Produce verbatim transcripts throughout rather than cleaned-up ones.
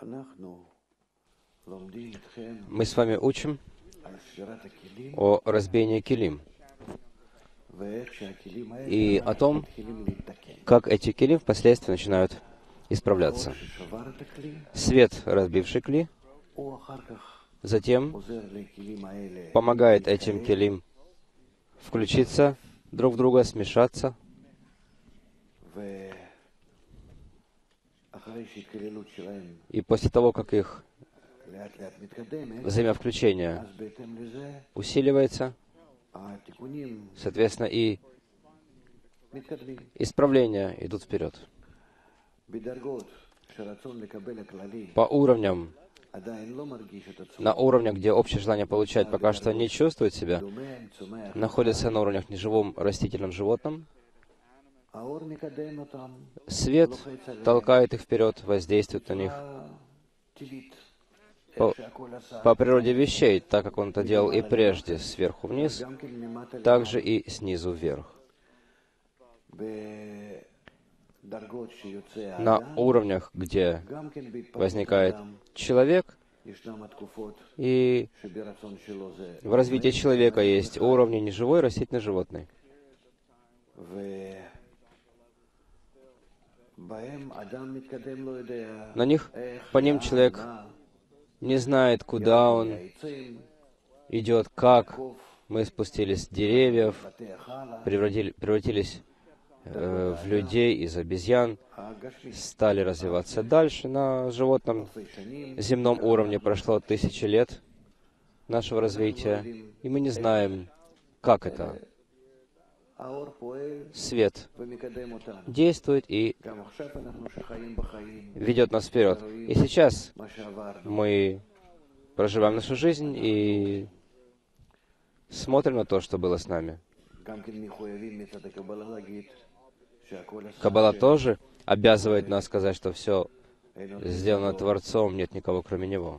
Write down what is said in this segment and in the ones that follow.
Мы с вами учим о разбиении килим и о том, как эти килим впоследствии начинают исправляться. Свет, разбивший кли, затем помогает этим килим включиться друг в друга, смешаться. И после того, как их взаимовключение усиливается, соответственно, и исправления идут вперед. По уровням, на уровнях, где общее желание получать пока что не чувствует себя, находится на уровнях неживом растительном животном, свет толкает их вперед, воздействует на них по, по природе вещей, так как он это делал и прежде, сверху вниз, также и снизу вверх. На уровнях, где возникает человек, и в развитии человека есть уровни неживой, растительный, животный. На них, по ним человек не знает, куда он идет, как. Мы спустились с деревьев, превратили, превратились э, в людей из обезьян, стали развиваться дальше. На животном земном уровне прошло тысячи лет нашего развития, и мы не знаем, как это. Свет действует и ведет нас вперед. И сейчас мы проживаем нашу жизнь и смотрим на то, что было с нами. Каббала тоже обязывает нас сказать, что все сделано Творцом, нет никого кроме Него.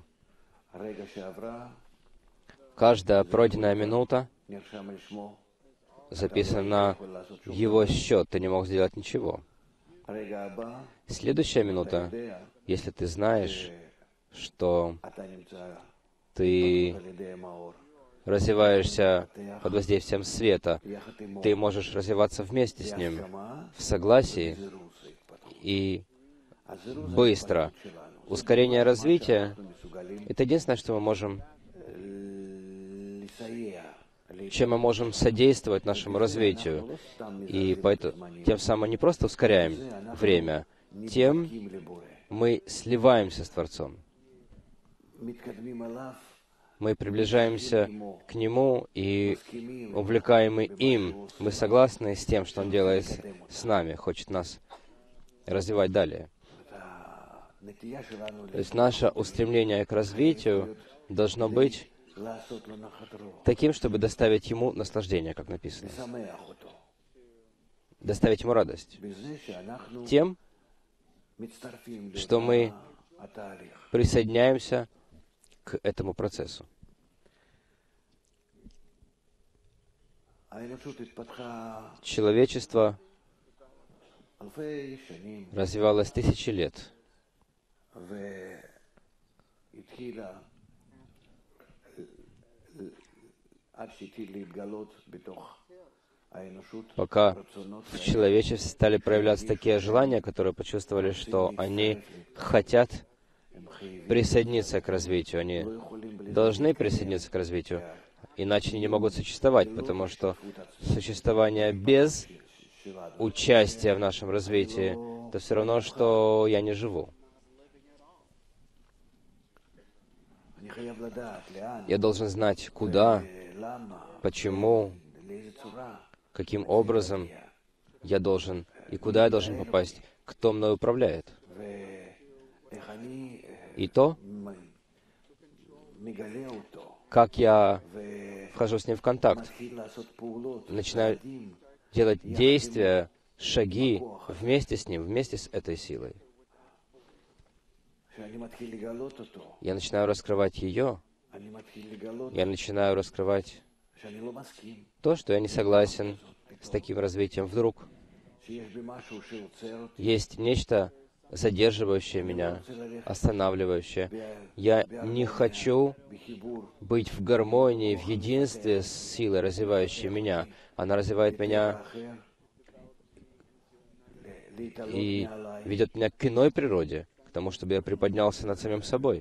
Каждая пройденная минута записана на Его счет, ты не мог сделать ничего. Следующая минута, если ты знаешь, что ты развиваешься под воздействием света, ты можешь развиваться вместе с Ним, в согласии и быстро. Ускорение развития — это единственное, что мы можем, чем мы можем содействовать нашему развитию. И поэтому тем самым не просто ускоряем время, тем мы сливаемся с Творцом. Мы приближаемся к Нему и увлекаемы им. Мы согласны с тем, что Он делает с нами, хочет нас развивать далее. То есть наше устремление к развитию должно быть таким, чтобы доставить Ему наслаждение, как написано. Доставить Ему радость. Тем, что мы присоединяемся к этому процессу. Человечество развивалось тысячи лет. Пока в человечестве стали проявляться такие желания, которые почувствовали, что они хотят присоединиться к развитию. Они должны присоединиться к развитию, иначе они не могут существовать, потому что существование без участия в нашем развитии — это все равно, что я не живу. Я должен знать, куда, почему, каким образом я должен и куда я должен попасть, кто мной управляет. И то, как я вхожу с ним в контакт, начинаю делать действия, шаги вместе с ним, вместе с этой силой. Я начинаю раскрывать ее, я начинаю раскрывать то, что я не согласен с таким развитием. Вдруг есть нечто задерживающее меня, останавливающее. Я не хочу быть в гармонии, в единстве с силой, развивающей меня. Она развивает меня и ведет меня к иной природе, к тому, чтобы я приподнялся над самим собой.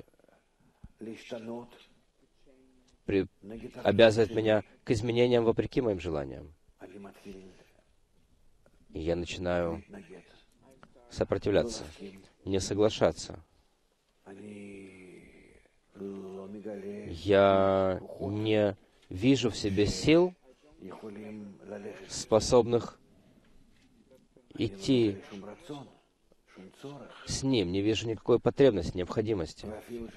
При... обязывает меня к изменениям вопреки моим желаниям. И я начинаю сопротивляться, не соглашаться. Я не вижу в себе сил, способных идти с Ним, не вижу никакой потребности, необходимости.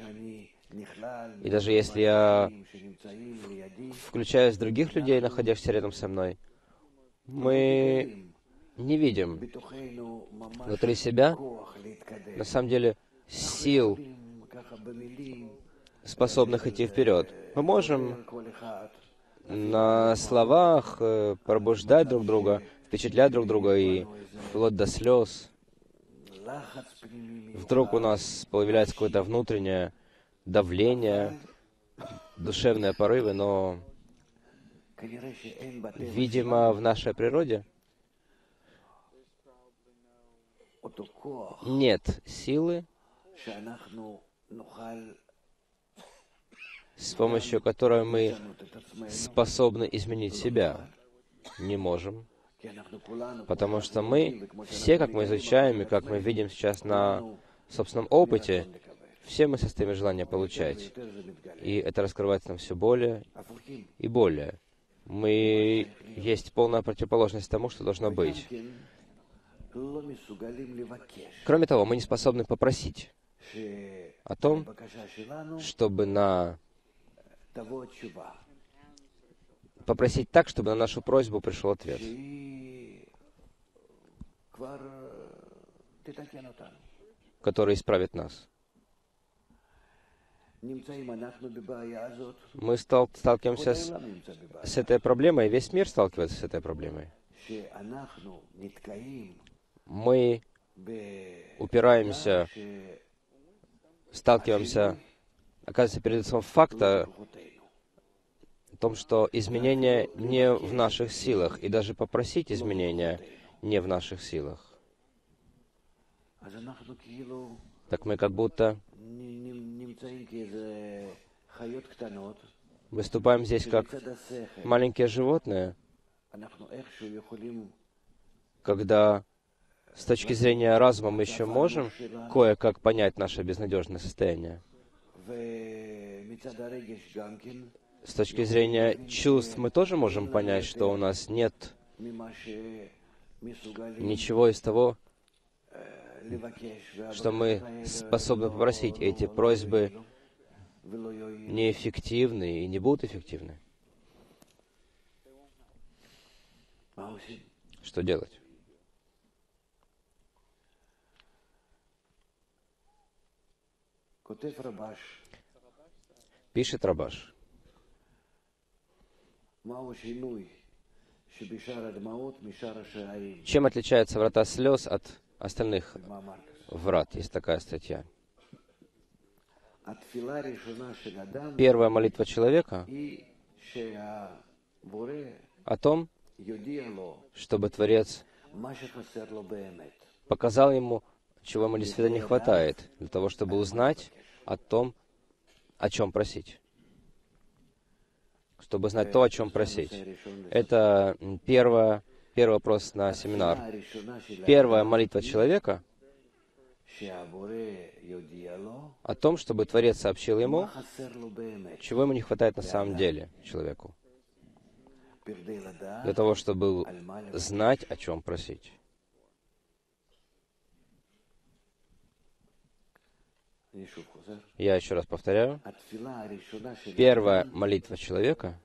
И даже если я включаюсь в других людей, находящихся рядом со мной, мы не видим внутри себя, на самом деле, сил, способных идти вперед. Мы можем на словах э, пробуждать друг друга, впечатлять друг друга и вплоть до слез. Вдруг у нас появляется какое-то внутреннее давление, душевные порывы, но, видимо, в нашей природе нет силы, с помощью которой мы способны изменить себя. Не можем. Потому что мы, все, как мы изучаем, и как мы видим сейчас на собственном опыте, все мы состоим из желания получать. И это раскрывается нам все более и более. Мы есть полная противоположность тому, что должно быть. Кроме того, мы не способны попросить о том, чтобы на... попросить так, чтобы на нашу просьбу пришел ответ, который исправит нас. Мы стал, сталкиваемся с, с этой проблемой, весь мир сталкивается с этой проблемой. Мы упираемся, сталкиваемся, оказывается, перед лицом факта о том, что изменения не в наших силах, и даже попросить изменения не в наших силах. Так мы как будто выступаем здесь как маленькие животные, когда с точки зрения разума мы еще можем кое-как понять наше безнадежное состояние. С точки зрения чувств мы тоже можем понять, что у нас нет ничего из того, что мы способны попросить. Эти просьбы неэффективны и не будут эффективны. Что делать? Пишет Рабаш. Чем отличается врата слез от остальных врат? Есть такая статья. Первая молитва человека о том, чтобы Творец показал ему, чего ему действительно не хватает, для того, чтобы узнать о том, о чем просить. Чтобы знать то, о чем просить. Это первое, первый вопрос на семинар. Первая молитва человека о том, чтобы Творец сообщил ему, чего ему не хватает на самом деле человеку. Для того, чтобы знать, о чем просить. Я еще раз повторяю. Первая молитва человека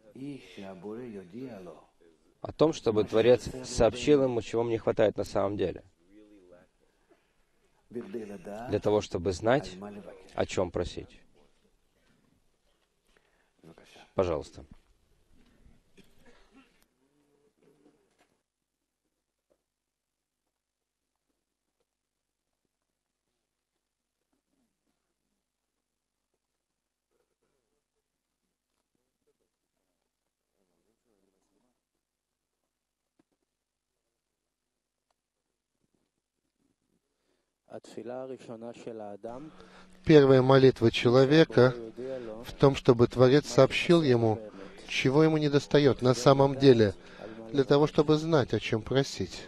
о том, чтобы Творец сообщил ему, чего ему не хватает на самом деле. Для того, чтобы знать, о чем просить. Пожалуйста. Первая молитва человека в том, чтобы Творец сообщил ему, чего ему недостает на самом деле, для того, чтобы знать, о чем просить.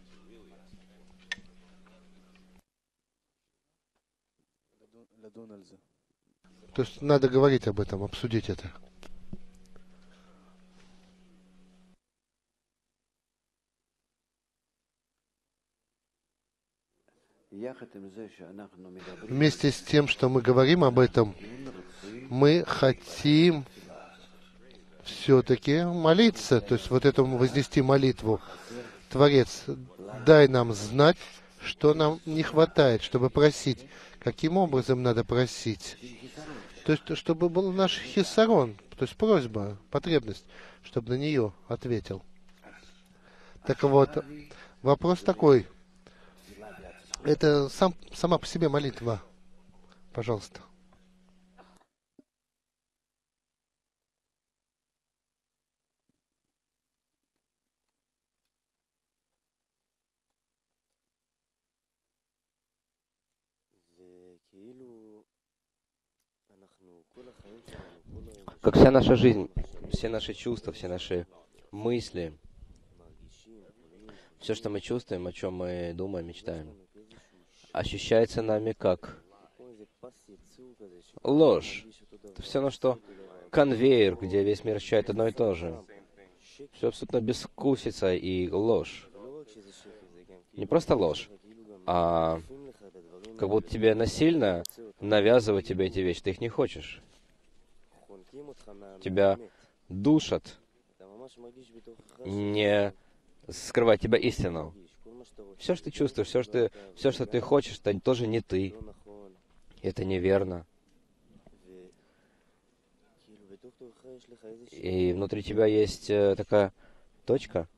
То есть надо говорить об этом, обсудить это. Вместе с тем, что мы говорим об этом, мы хотим все-таки молиться, то есть вот этому вознести молитву. Творец, дай нам знать, что нам не хватает, чтобы просить. Каким образом надо просить? То есть, чтобы был наш хиссарон, то есть просьба, потребность, чтобы на нее ответил. Так вот, вопрос такой. Это сам, сама по себе молитва. Пожалуйста. Как вся наша жизнь, все наши чувства, все наши мысли, все, что мы чувствуем, о чем мы думаем, мечтаем, ощущается нами как ложь. Это все равно, что конвейер, где весь мир ощущает одно и то же. Все абсолютно бескусица и ложь. Не просто ложь, а как будто тебе насильно навязывают тебе эти вещи. Ты их не хочешь. Тебя душат, не скрывать тебя истину. Все, что ты чувствуешь, все, что ты, все, что ты хочешь, это тоже не ты. Это неверно. И внутри тебя есть э, такая точка,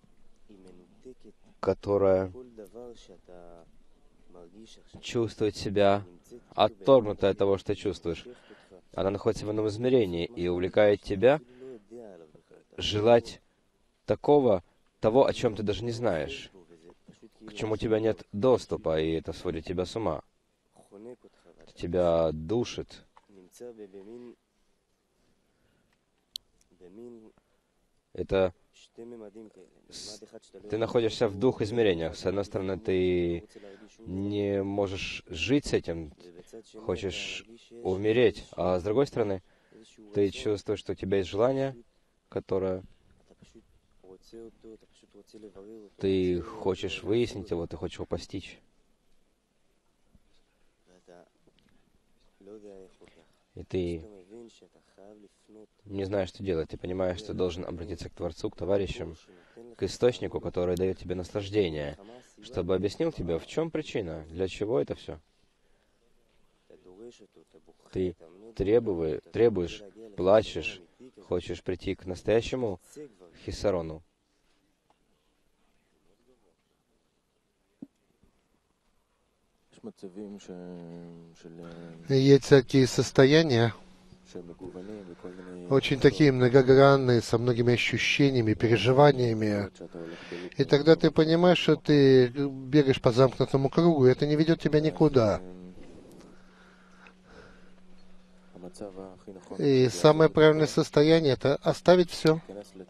которая чувствует себя отторгнутой от того, что ты чувствуешь. Она находится в ином измерении и увлекает тебя желать такого, того, о чем ты даже не знаешь, к чему у тебя нет доступа, и это сводит тебя с ума. Тебя душит. Это с- ты находишься в двух измерениях. С одной стороны, ты не можешь жить с этим, хочешь умереть, а с другой стороны, ты чувствуешь, что у тебя есть желание, которое ты хочешь выяснить его, ты хочешь его постичь. И ты не знаешь, что делать. Ты понимаешь, что должен обратиться к Творцу, к товарищам, к источнику, который дает тебе наслаждение, чтобы объяснил тебе, в чем причина, для чего это все. Ты требуешь, требуешь, плачешь, хочешь прийти к настоящему хиссарону. Есть такие состояния, очень такие многогранные, со многими ощущениями, переживаниями. И тогда ты понимаешь, что ты бегаешь по замкнутому кругу, и это не ведет тебя никуда. И самое правильное состояние — это оставить все,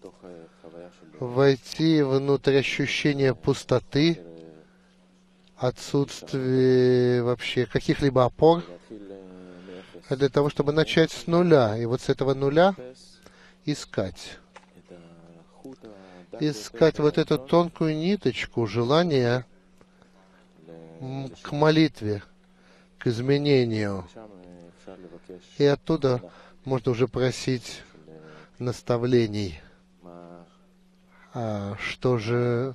войти внутрь ощущения пустоты, отсутствия вообще каких-либо опор, для того, чтобы начать с нуля. И вот с этого нуля искать. Искать вот эту тонкую ниточку желания к молитве, к изменению. И оттуда можно уже просить наставлений. А что же,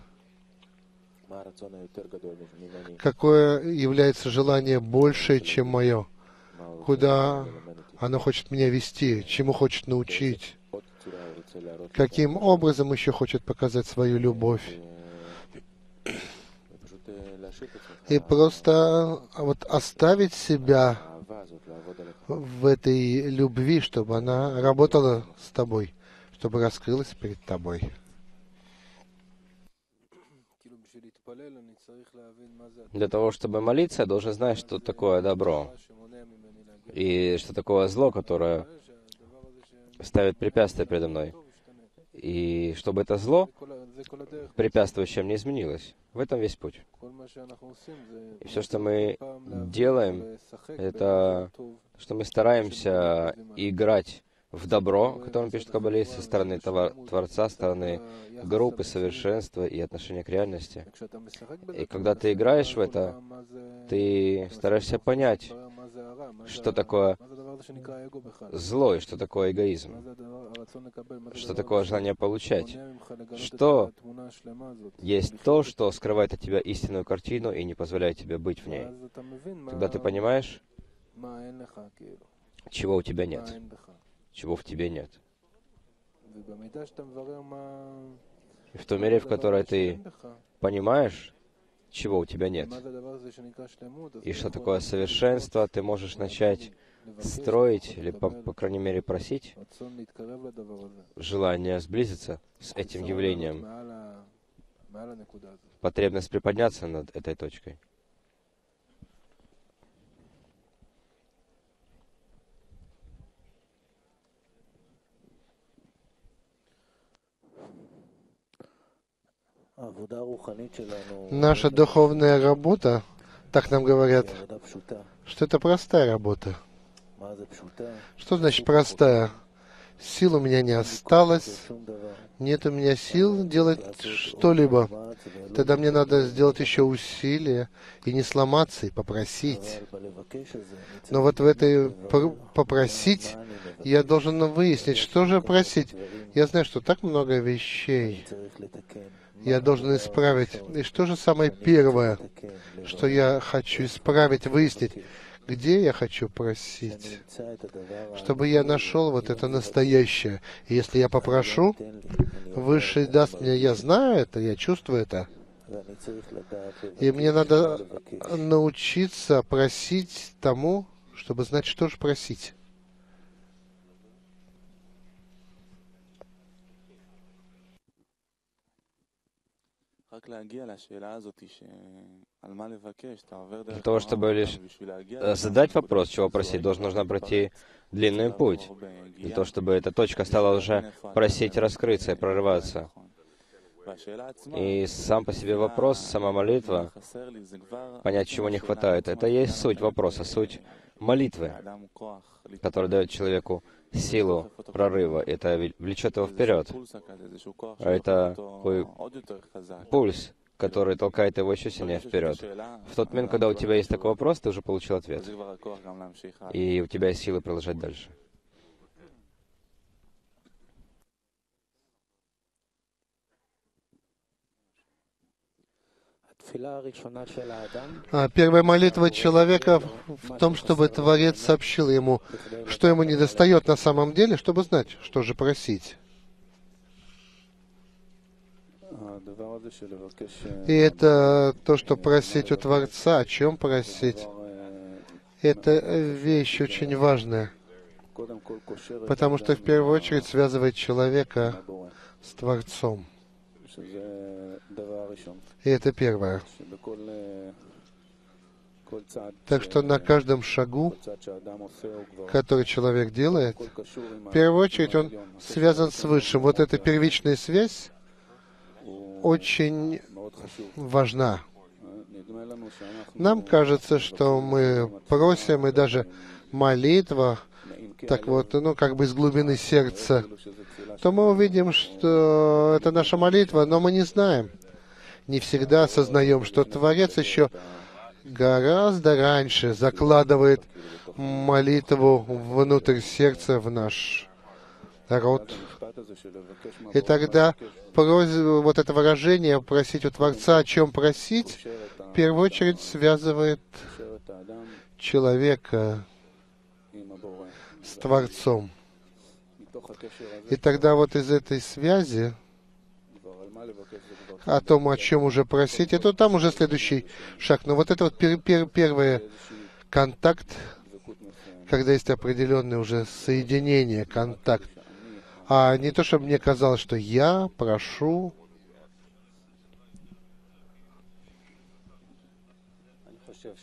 какое является желание больше, чем мое? Куда оно хочет меня вести? Чему хочет научить? Каким образом еще хочет показать свою любовь? И просто вот оставить себя в этой любви, чтобы она работала с тобой, чтобы раскрылась перед тобой. Для того, чтобы молиться, я должен знать, что такое добро. И что такое зло, которое ставит препятствия передо мной. И чтобы это зло, препятствующим, не изменилось. В этом весь путь. И все, что мы делаем, это, что мы стараемся играть в добро, о котором пишет каббалист, со стороны Творца, со стороны группы, совершенства и отношения к реальности. И когда ты играешь в это, ты стараешься понять, что такое зло и что такое эгоизм, что такое желание получать, что есть то, что скрывает от тебя истинную картину и не позволяет тебе быть в ней. Тогда ты понимаешь, чего у тебя нет, чего в тебе нет. И в той мере, в которой ты понимаешь, чего у тебя нет, и что такое совершенство, ты можешь начать строить, или, по, по крайней мере, просить желание сблизиться с этим явлением, потребность приподняться над этой точкой. Наша духовная работа, так нам говорят, что это простая работа. Что значит простая? Сил у меня не осталось, нет у меня сил делать что-либо. Тогда мне надо сделать еще усилия и не сломаться, и попросить. Но вот в этой попросить я должен выяснить, что же просить. Я знаю, что так много вещей я должен исправить. И что же самое первое, что я хочу исправить, выяснить, где я хочу просить, чтобы я нашел вот это настоящее. И если я попрошу, Высший даст мне, я знаю это, я чувствую это. И мне надо научиться просить тому, чтобы знать, что же просить. Для того, чтобы лишь задать вопрос, чего просить, должен нужно пройти длинный путь. Для того, чтобы эта точка стала уже просить раскрыться и прорываться. И сам по себе вопрос, сама молитва, понять, чего не хватает, это и есть суть вопроса, суть молитвы, которая дает человеку силу прорыва. Это влечет его вперед. Это такой пульс, который толкает его еще сильнее вперед. В тот момент, когда у тебя есть такой вопрос, ты уже получил ответ. И у тебя есть силы продолжать дальше. А первая молитва человека в том, чтобы Творец сообщил ему, что ему недостает на самом деле, чтобы знать, что же просить. И это то, что просить у Творца, о чем просить, это вещь очень важная, потому что в первую очередь связывает человека с Творцом. И это первое. Так что на каждом шагу, который человек делает, в первую очередь он связан с Высшим. Вот эта первичная связь очень важна. Нам кажется, что мы просим, и даже молитва, так вот, ну, как бы из глубины сердца, то мы увидим, что это наша молитва, но мы не знаем, не всегда осознаем, что Творец еще гораздо раньше закладывает молитву внутрь сердца, в наш род. И тогда вот это выражение «просить у Творца», о чем просить, в первую очередь связывает человека с Творцом. И тогда вот из этой связи о том, о чем уже просить, это там уже следующий шаг. Но вот это вот пер пер первый контакт, когда есть определенное уже соединение, контакт. А не то, чтобы мне казалось, что я прошу.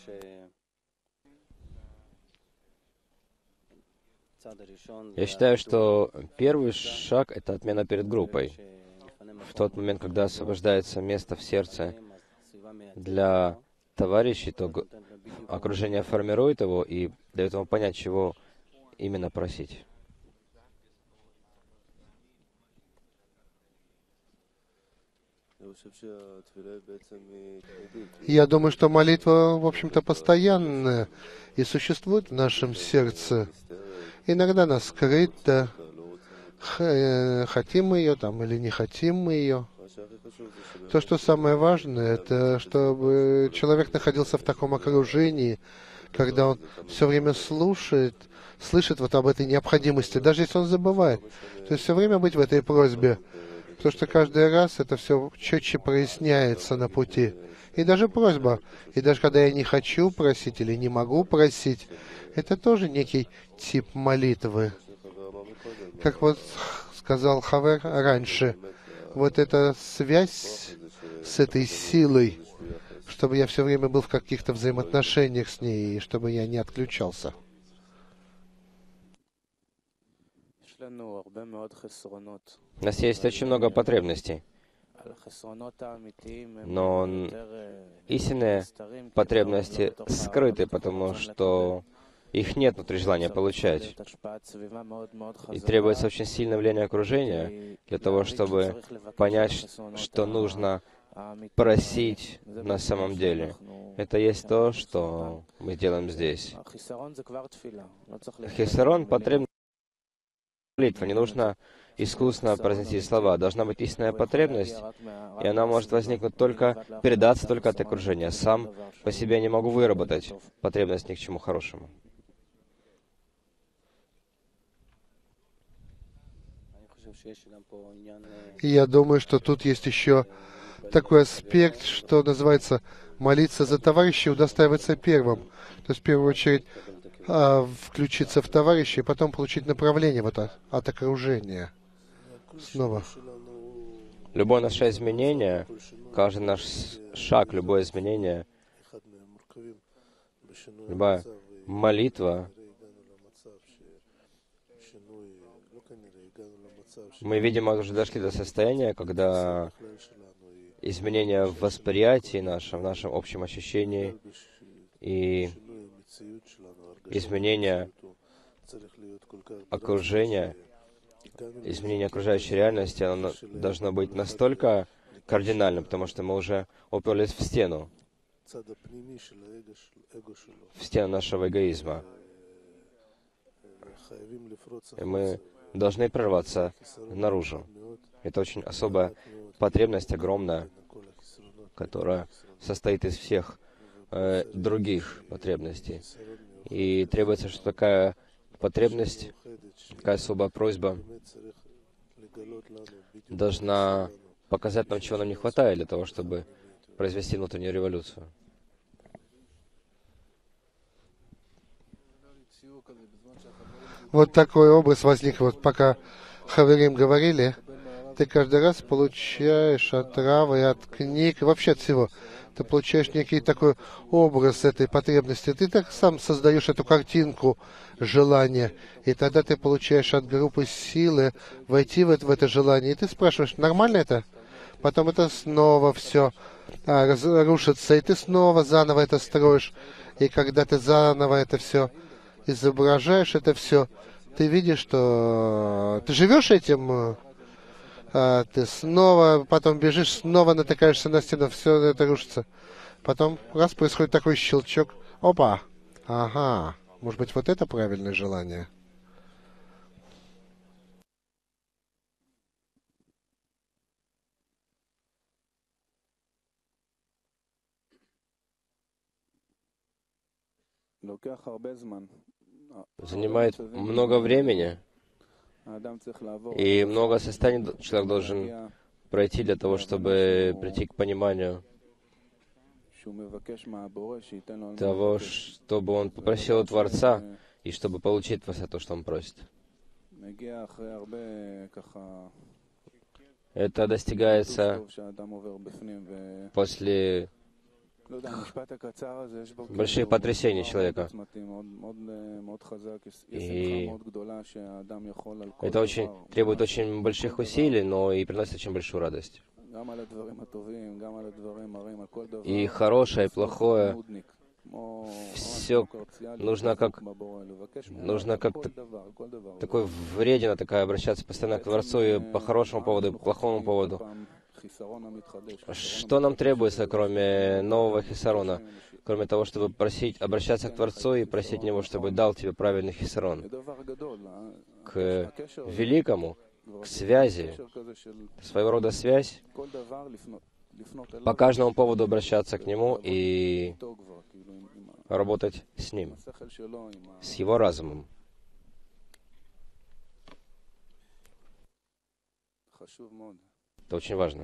Я считаю, что первый шаг — это отмена перед группой. В тот момент, когда освобождается место в сердце для товарищей, то г- окружение формирует его и дает ему понять, чего именно просить. Я думаю, что молитва, в общем-то, постоянная и существует в нашем сердце. Иногда она скрыта, х- э, хотим мы ее там или не хотим мы ее. То, что самое важное, это чтобы человек находился в таком окружении, когда он все время слушает, слышит вот об этой необходимости, даже если он забывает. То есть все время быть в этой просьбе, потому что каждый раз это все четче проясняется на пути. И даже просьба, и даже когда я не хочу просить или не могу просить, это тоже некий тип молитвы. Как вот сказал Хавер раньше, вот эта связь с этой силой, чтобы я все время был в каких-то взаимоотношениях с ней, и чтобы я не отключался. У нас есть очень много потребностей, но н- истинные потребности скрыты, потому что их нет внутри желания получать. И требуется очень сильное влияние окружения для того, чтобы понять, ш- что нужно просить на самом деле. Это есть то, что мы делаем здесь. Хисарон — потребность молитва. Не нужно искусно произнести слова. Должна быть истинная потребность, и она может возникнуть только, передаться только от окружения. Сам по себе не могу выработать потребность ни к чему хорошему. И я думаю, что тут есть еще такой аспект, что называется молиться за товарища и удостаиваться первым. То есть в первую очередь а, включиться в товарища и потом получить направление вот от, от окружения. Снова. Любое наше изменение, каждый наш с- шаг, любое изменение, любая молитва, мы, видимо, уже дошли до состояния, когда изменения в восприятии нашем, в нашем общем ощущении и изменения окружения, изменение окружающей реальности, оно должно быть настолько кардинальным, потому что мы уже уперлись в стену, в стену нашего эгоизма. И мы должны прорваться наружу. Это очень особая потребность, огромная, которая состоит из всех э, других потребностей. И требуется, что такая потребность, такая особая просьба должна показать нам, чего нам не хватает для того, чтобы произвести внутреннюю революцию. Вот такой образ возник, вот пока Хаверим говорили, ты каждый раз получаешь от Рава и от книг, и вообще от всего, ты получаешь некий такой образ этой потребности. Ты так сам создаешь эту картинку желания, и тогда ты получаешь от группы силы войти в это, в это желание, и ты спрашиваешь, нормально это? Потом это снова все а, разрушится, и ты снова заново это строишь. И когда ты заново это все изображаешь, это все, ты видишь, что ты живешь этим, а, ты снова потом бежишь, снова натыкаешься на стену, все это рушится. Потом раз происходит такой щелчок, опа, ага, может быть, вот это правильное желание. Занимает много времени, и много состояний д- человек должен пройти для того, чтобы прийти к пониманию того, чтобы он попросил у Творца, и чтобы получить во все то, что он просит. Это достигается после большие потрясения человека. И это очень требует очень больших усилий, но и приносит очень большую радость. И хорошее, и плохое, все нужно как, нужно как такой вредина такая обращаться постоянно к Творцу и по хорошему поводу, и по плохому поводу. Что нам требуется, кроме нового хисарона? Кроме того, чтобы просить, обращаться к Творцу и просить Него, чтобы дал тебе правильный хисарон. К великому, к связи, своего рода связь, по каждому поводу обращаться к Нему и работать с Ним, с Его разумом. Это очень важно.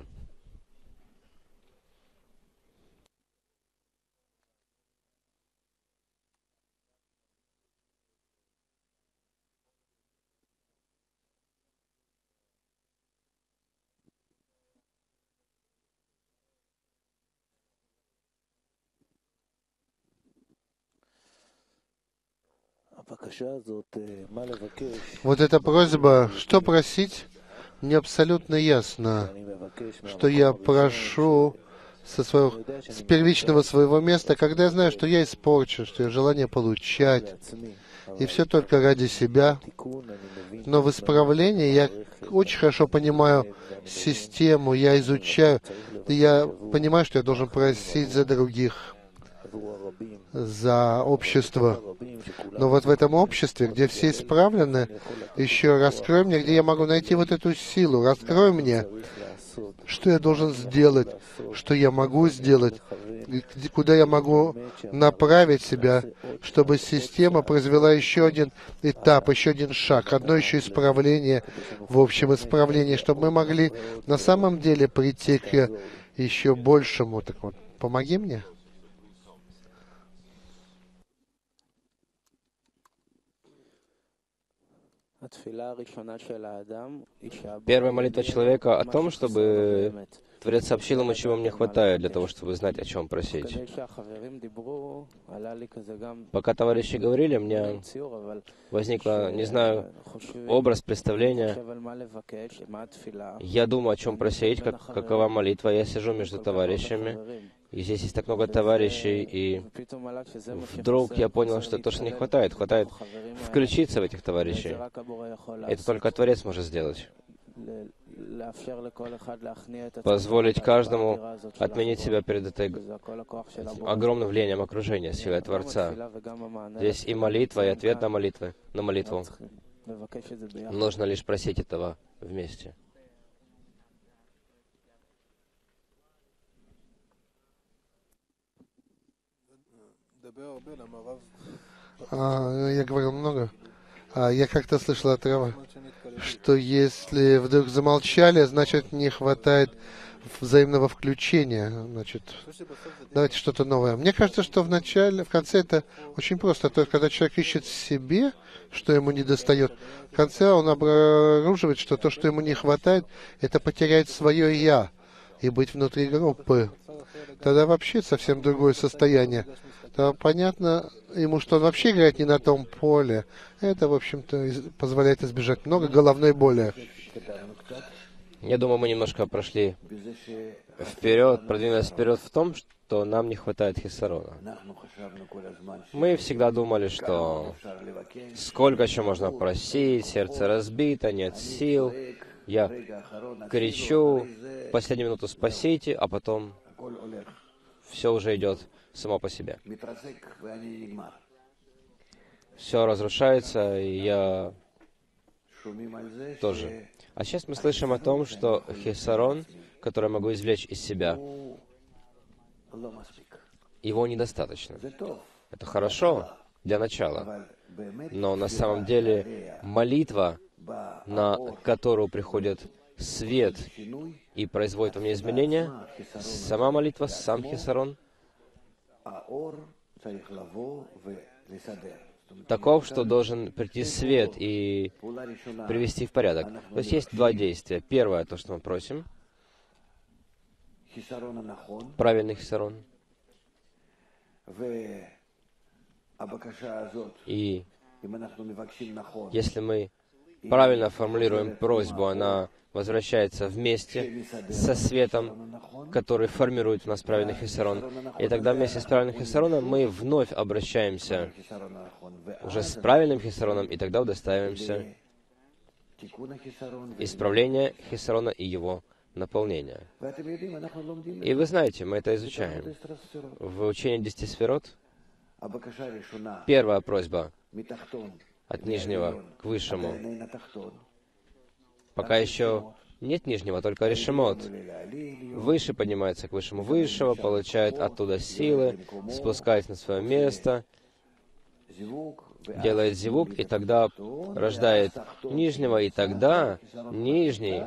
Вот эта просьба, что просить, мне абсолютно ясно, что я прошу со своего, с первичного своего места, когда я знаю, что я испорчен, что я желание получать, и все только ради себя. Но в исправлении я очень хорошо понимаю систему, я изучаю, и я понимаю, что я должен просить за других, за общество. Но вот в этом обществе, где все исправлены, еще раскрой мне, где я могу найти вот эту силу, раскрой мне, что я должен сделать, что я могу сделать, куда я могу направить себя, чтобы система произвела еще один этап, еще один шаг, одно еще исправление в общем исправлении, чтобы мы могли на самом деле прийти к еще большему. Так вот, помоги мне. Первая молитва человека о том, чтобы Творец сообщил ему, чего мне хватает, для того, чтобы знать, о чем просить. Пока товарищи говорили, мне возникло, не знаю, образ, представление. Я думаю, о чем просить, как, какова молитва. Я сижу между товарищами, и здесь есть так много товарищей, и вдруг я понял, что то, что не хватает, хватает включиться в этих товарищей. Это только Творец может сделать. Позволить каждому отменить себя перед этой огромным влиянием окружения, силой Творца. Здесь и молитва, и ответ на молитвы, на молитву. Нужно лишь просить этого вместе. А, я говорил много. А, я как-то слышал от Рава, что если вдруг замолчали, значит не хватает взаимного включения. Значит, давайте что-то новое. Мне кажется, что в начале, в конце это очень просто. То есть, когда человек ищет в себе, что ему недостает, в конце он обнаруживает, что то, что ему не хватает, это потерять свое «я» и быть внутри группы. Тогда вообще совсем другое состояние. То понятно ему, что он вообще играет не на том поле. Это, в общем-то, позволяет избежать много головной боли. Я думаю, мы немножко прошли вперед, продвинулись вперед в том, что нам не хватает хисарона. Мы всегда думали, что сколько еще можно просить, сердце разбито, нет сил. Я кричу, в последнюю минуту спасите, а потом все уже идет само по себе. Все разрушается, и я тоже. А сейчас мы слышим о том, что хисарон, который я могу извлечь из себя, его недостаточно. Это хорошо для начала, но на самом деле молитва, на которую приходит свет и производит во мне изменения, сама молитва, сам хисарон, таков, что должен прийти свет и привести в порядок. То есть есть два действия. Первое, то, что мы просим, правильный хисарон. И если мы правильно формулируем просьбу, она возвращается вместе со светом, который формирует в нас правильный хисарон. И тогда вместе с правильным хисароном мы вновь обращаемся уже с правильным хисароном, и тогда удостаиваемся исправления хисарона и его наполнения. И вы знаете, мы это изучаем. В учении десяти сферот первая просьба от нижнего к высшему. Пока еще нет нижнего, только решемот. Выше поднимается к высшему высшего, получает оттуда силы, спускается на свое место, делает зивук, и тогда рождает нижнего, и тогда нижний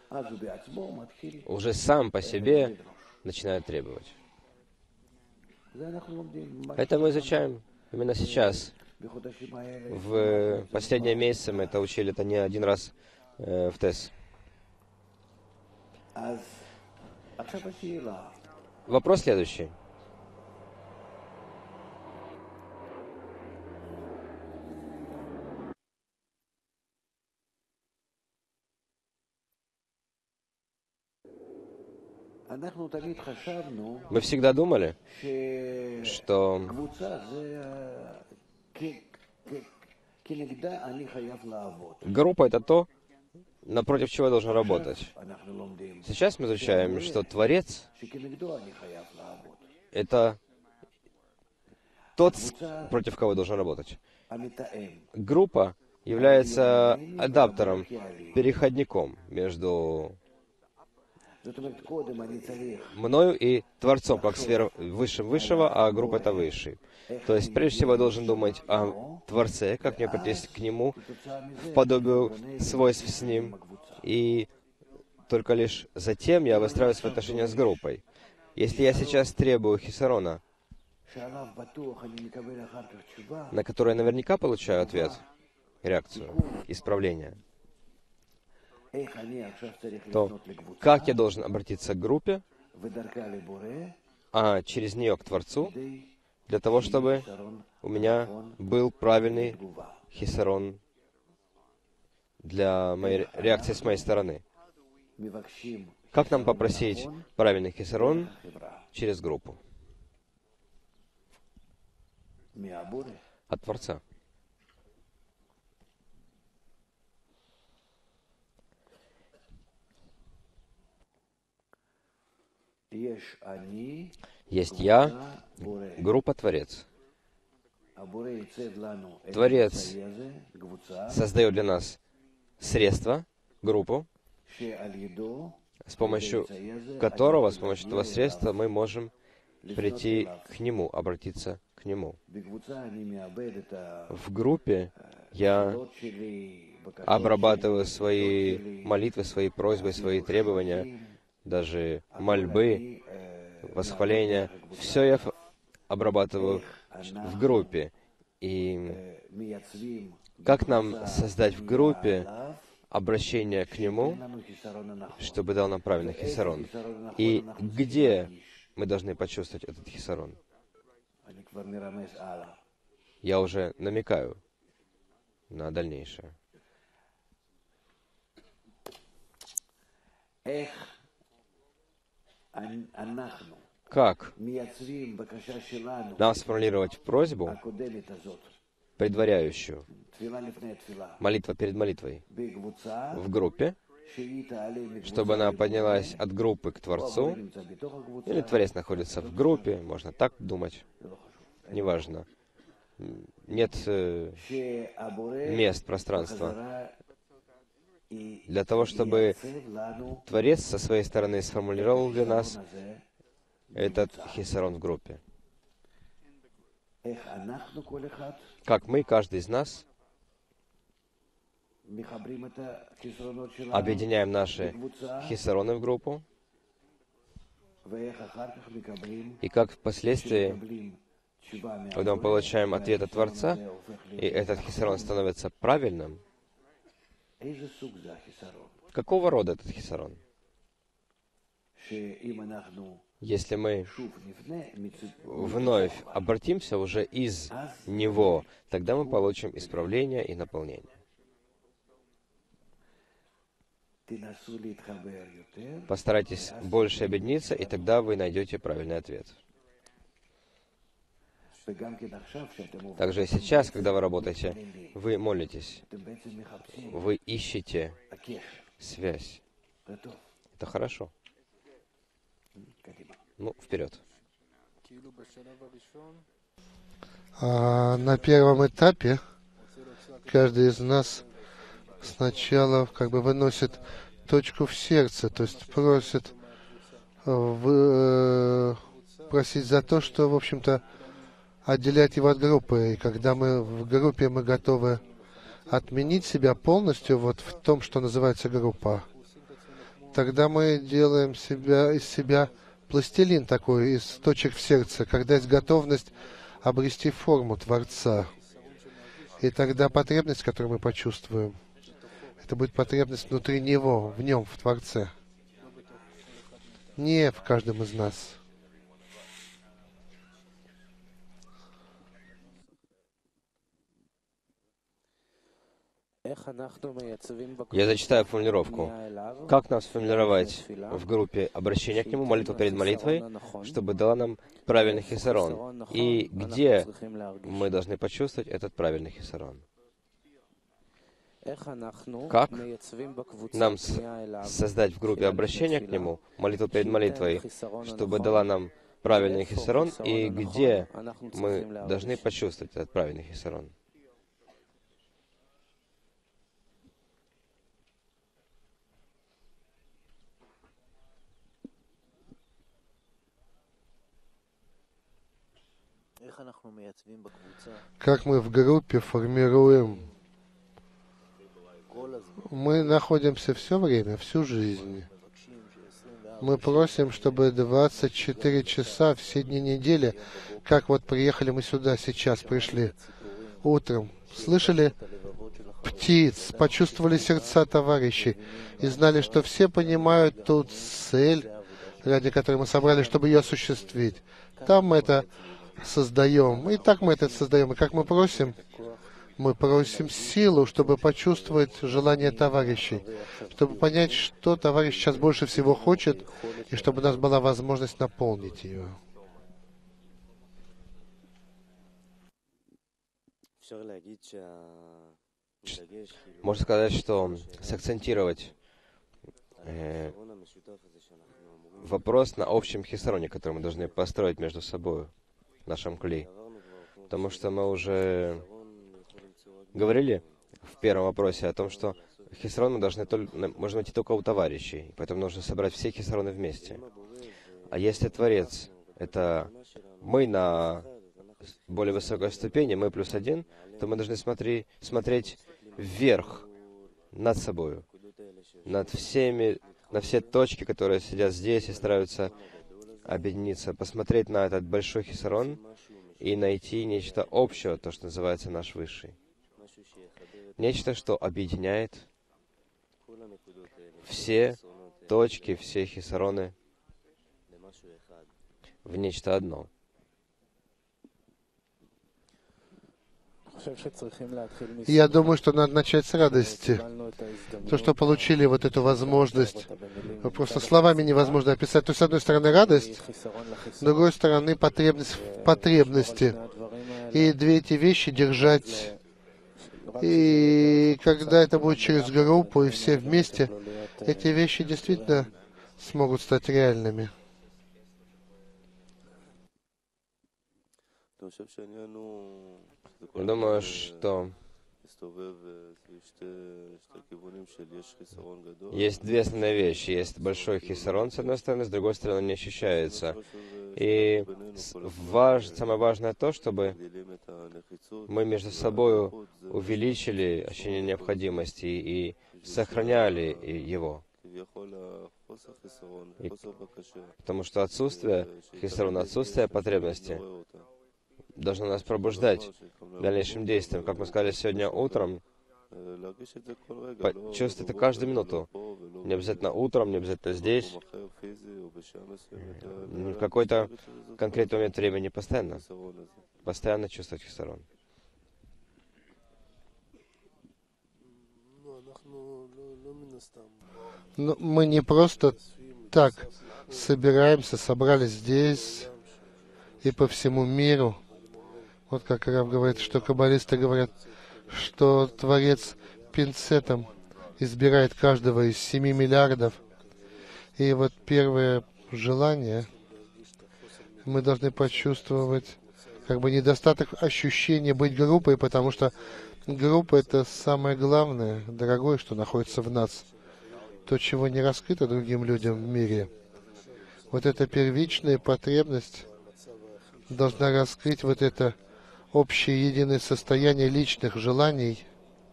уже сам по себе начинает требовать. Это мы изучаем именно сейчас. В последние месяцы мы это учили, это не один раз э, в ТЭС. Вопрос следующий. Мы всегда думали, что группа — это то, напротив чего я должен работать. Сейчас мы изучаем, что Творец — это тот, против кого я должен работать. Группа является адаптером, переходником между мною и Творцом, как сфера высшим высшего, а группа — это высший. То есть, прежде всего, я должен думать о Творце, как мне прийти к Нему, в подобию свойств с Ним, и только лишь затем я выстраиваю свои отношения с группой. Если я сейчас требую хисарона, на который я наверняка получаю ответ, реакцию, исправление, то как я должен обратиться к группе, а через нее к Творцу, для того, чтобы у меня был правильный хисарон для моей реакции с моей стороны. Как нам попросить правильный хисарон через группу? От Творца. Есть я, группа Творец. Творец создает для нас средства, группу, с помощью которого, с помощью этого средства мы можем прийти к Нему, обратиться к Нему. В группе я обрабатываю свои молитвы, свои просьбы, свои требования, даже мольбы, восхваления. Все я обрабатываю в группе. И как нам создать в группе обращение к Нему, чтобы дал нам правильный хисарон? И где мы должны почувствовать этот хисарон? Я уже намекаю на дальнейшее. Как нам сформулировать просьбу, предваряющую молитва перед молитвой, в группе, чтобы она поднялась от группы к Творцу, или Творец находится в группе, можно так думать, неважно. Нет э, мест, пространства. Для того, чтобы Творец со своей стороны сформулировал для нас этот хисарон в группе. Как мы, каждый из нас, объединяем наши хисароны в группу, и как впоследствии, когда мы получаем ответ от Творца, и этот хисарон становится правильным, какого рода этот хисарон? Если мы вновь обратимся уже из него, тогда мы получим исправление и наполнение. Постарайтесь больше объединиться, и тогда вы найдете правильный ответ. Также и сейчас, когда вы работаете, вы молитесь, вы ищете связь. Это хорошо. Ну, вперед. А на первом этапе каждый из нас сначала как бы выносит точку в сердце, то есть просит в, просить за то, что, в общем-то, отделять его от группы. И когда мы в группе, мы готовы отменить себя полностью вот в том, что называется группа, тогда мы делаем себя, из себя пластилин такой, из точек в сердце, когда есть готовность обрести форму Творца. И тогда потребность, которую мы почувствуем, это будет потребность внутри Него, в Нем, в Творце. Не в каждом из нас. Я зачитаю формулировку. Как нас сформулировать в группе обращения к Нему, молитва перед молитвой, чтобы дала нам правильный хисарон? И где мы должны почувствовать этот правильный хисарон? Как нам создать в группе обращения к Нему, молитву перед молитвой, чтобы дала нам правильный хисарон, и где мы должны почувствовать этот правильный хисарон? Как мы в группе формируем? Мы находимся все время, всю жизнь. Мы просим, чтобы двадцать четыре часа, все дни недели, как вот приехали мы сюда, сейчас пришли, утром, слышали птиц, почувствовали сердца товарищей и знали, что все понимают ту цель, ради которой мы собрались, чтобы ее осуществить. Там мы это создаем. И так мы это создаем. И как мы просим? Мы просим силу, чтобы почувствовать желание товарищей, чтобы понять, что товарищ сейчас больше всего хочет, и чтобы у нас была возможность наполнить ее. Можно сказать, что сакцентировать э, вопрос на общем хисароне, который мы должны построить между собой в нашем кли. Потому что мы уже говорили в первом вопросе о том, что хисарон мы должны только, можно найти только у товарищей, поэтому нужно собрать все хисароны вместе. А если Творец — это мы на более высокой ступени, мы плюс один, то мы должны смотри, смотреть вверх, над собой, над всеми, на все точки, которые сидят здесь и стараются объединиться, посмотреть на этот большой хисарон и найти нечто общее, то, что называется наш Высший. Нечто, что объединяет все точки, все хисароны в нечто одно. Я думаю, что надо начать с радости. То, что получили вот эту возможность, просто словами невозможно описать. То есть, с одной стороны, радость, с другой стороны, потребность в потребности. И две эти вещи держать. И когда это будет через группу и все вместе, эти вещи действительно смогут стать реальными. Думаю, что есть две основные вещи. Есть большой хисарон, с одной стороны, с другой стороны, не ощущается. И важ, самое важное то, чтобы мы между собой увеличили ощущение необходимости и сохраняли его. И, потому что отсутствие хисарона, отсутствие потребности должно нас пробуждать к дальнейшим действиям. Как мы сказали сегодня утром, Почувствуй это каждую минуту. Не обязательно утром, не обязательно здесь, не в какой-то конкретный момент времени, постоянно. Постоянно чувствовать хисарон. Но мы не просто так собираемся, собрались здесь и по всему миру. Вот как Рав говорит, что каббалисты говорят, что Творец пинцетом избирает каждого из семи миллиардов. И вот первое желание, мы должны почувствовать как бы недостаток ощущения быть группой, потому что группа — это самое главное, дорогое, что находится в нас. То, чего не раскрыто другим людям в мире. Вот эта первичная потребность должна раскрыть вот это общее единое состояние личных желаний.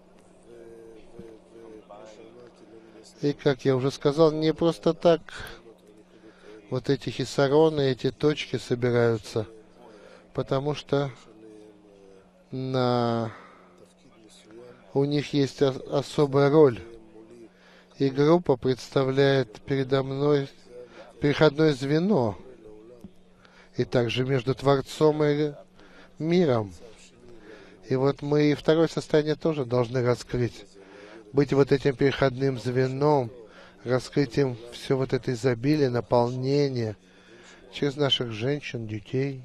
И, как я уже сказал, не просто так вот эти хисароны, эти точки собираются, потому что на... у них есть особая роль. И группа представляет передо мной переходное звено, и также между Творцом и миром. И вот мы и второе состояние тоже должны раскрыть. Быть вот этим переходным звеном, раскрыть им все вот это изобилие, наполнение через наших женщин, детей.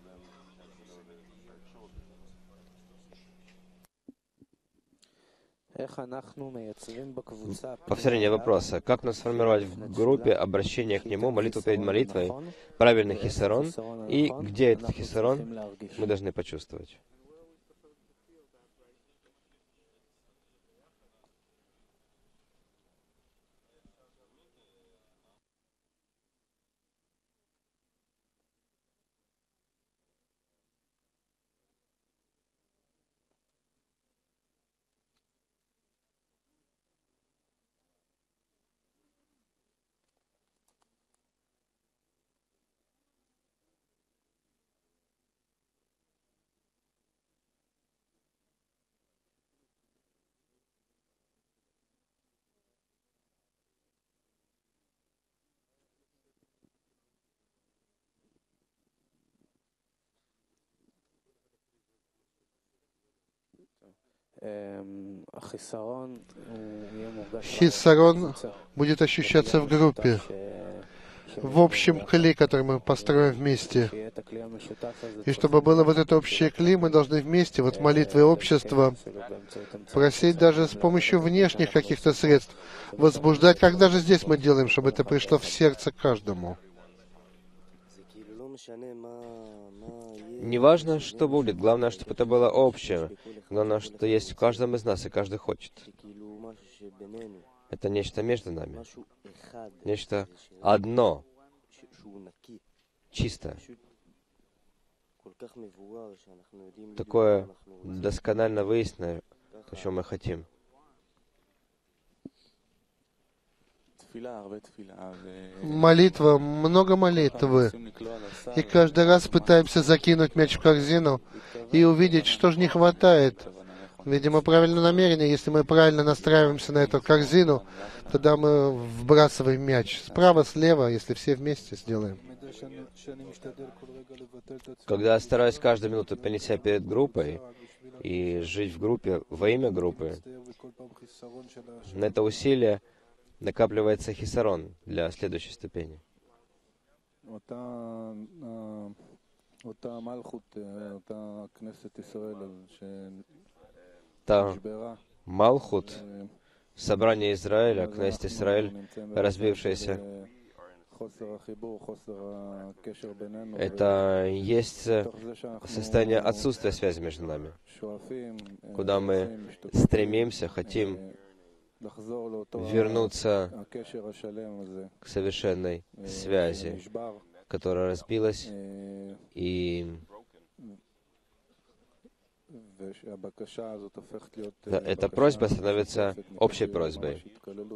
Повторение вопроса. Как нам сформировать в группе обращение к Нему, молитву перед молитвой, правильный хисарон, и где этот хисарон мы должны почувствовать? Хисарон будет ощущаться в группе, в общем кли, который мы построим вместе. И чтобы было вот это общее кли, мы должны вместе, вот молитвы общества, просить даже с помощью внешних каких-то средств, возбуждать, как даже здесь мы делаем, чтобы это пришло в сердце каждому. Неважно, что будет, главное, чтобы это было общее. Главное, что есть в каждом из нас, и каждый хочет. Это нечто между нами. Нечто одно, чистое. Такое досконально выясненное, о чем мы хотим. Молитва, много молитвы. И каждый раз пытаемся закинуть мяч в корзину и увидеть, что же не хватает. Видимо, правильное намерение. Если мы правильно настраиваемся на эту корзину, тогда мы вбрасываем мяч. Справа, слева, если все вместе сделаем. Когда я стараюсь каждую минуту понести себя перед группой и жить в группе во имя группы, на это усилие накапливается хисарон для следующей ступени. Та Малхут, собрание Израиля, Кнессет Израиль, разбившееся, это есть состояние отсутствия связи между нами, куда мы стремимся, хотим вернуться к совершенной связи, которая разбилась, и эта просьба становится общей просьбой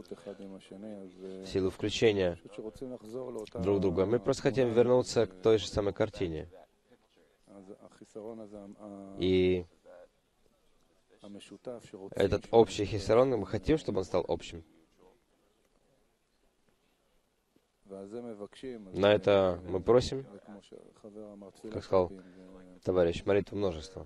в силу включения друг друга. Мы просто хотим вернуться к той же самой картине. И Этот общий хисарон, мы хотим, чтобы он стал общим. На это мы просим, как сказал товарищ, молитву множества.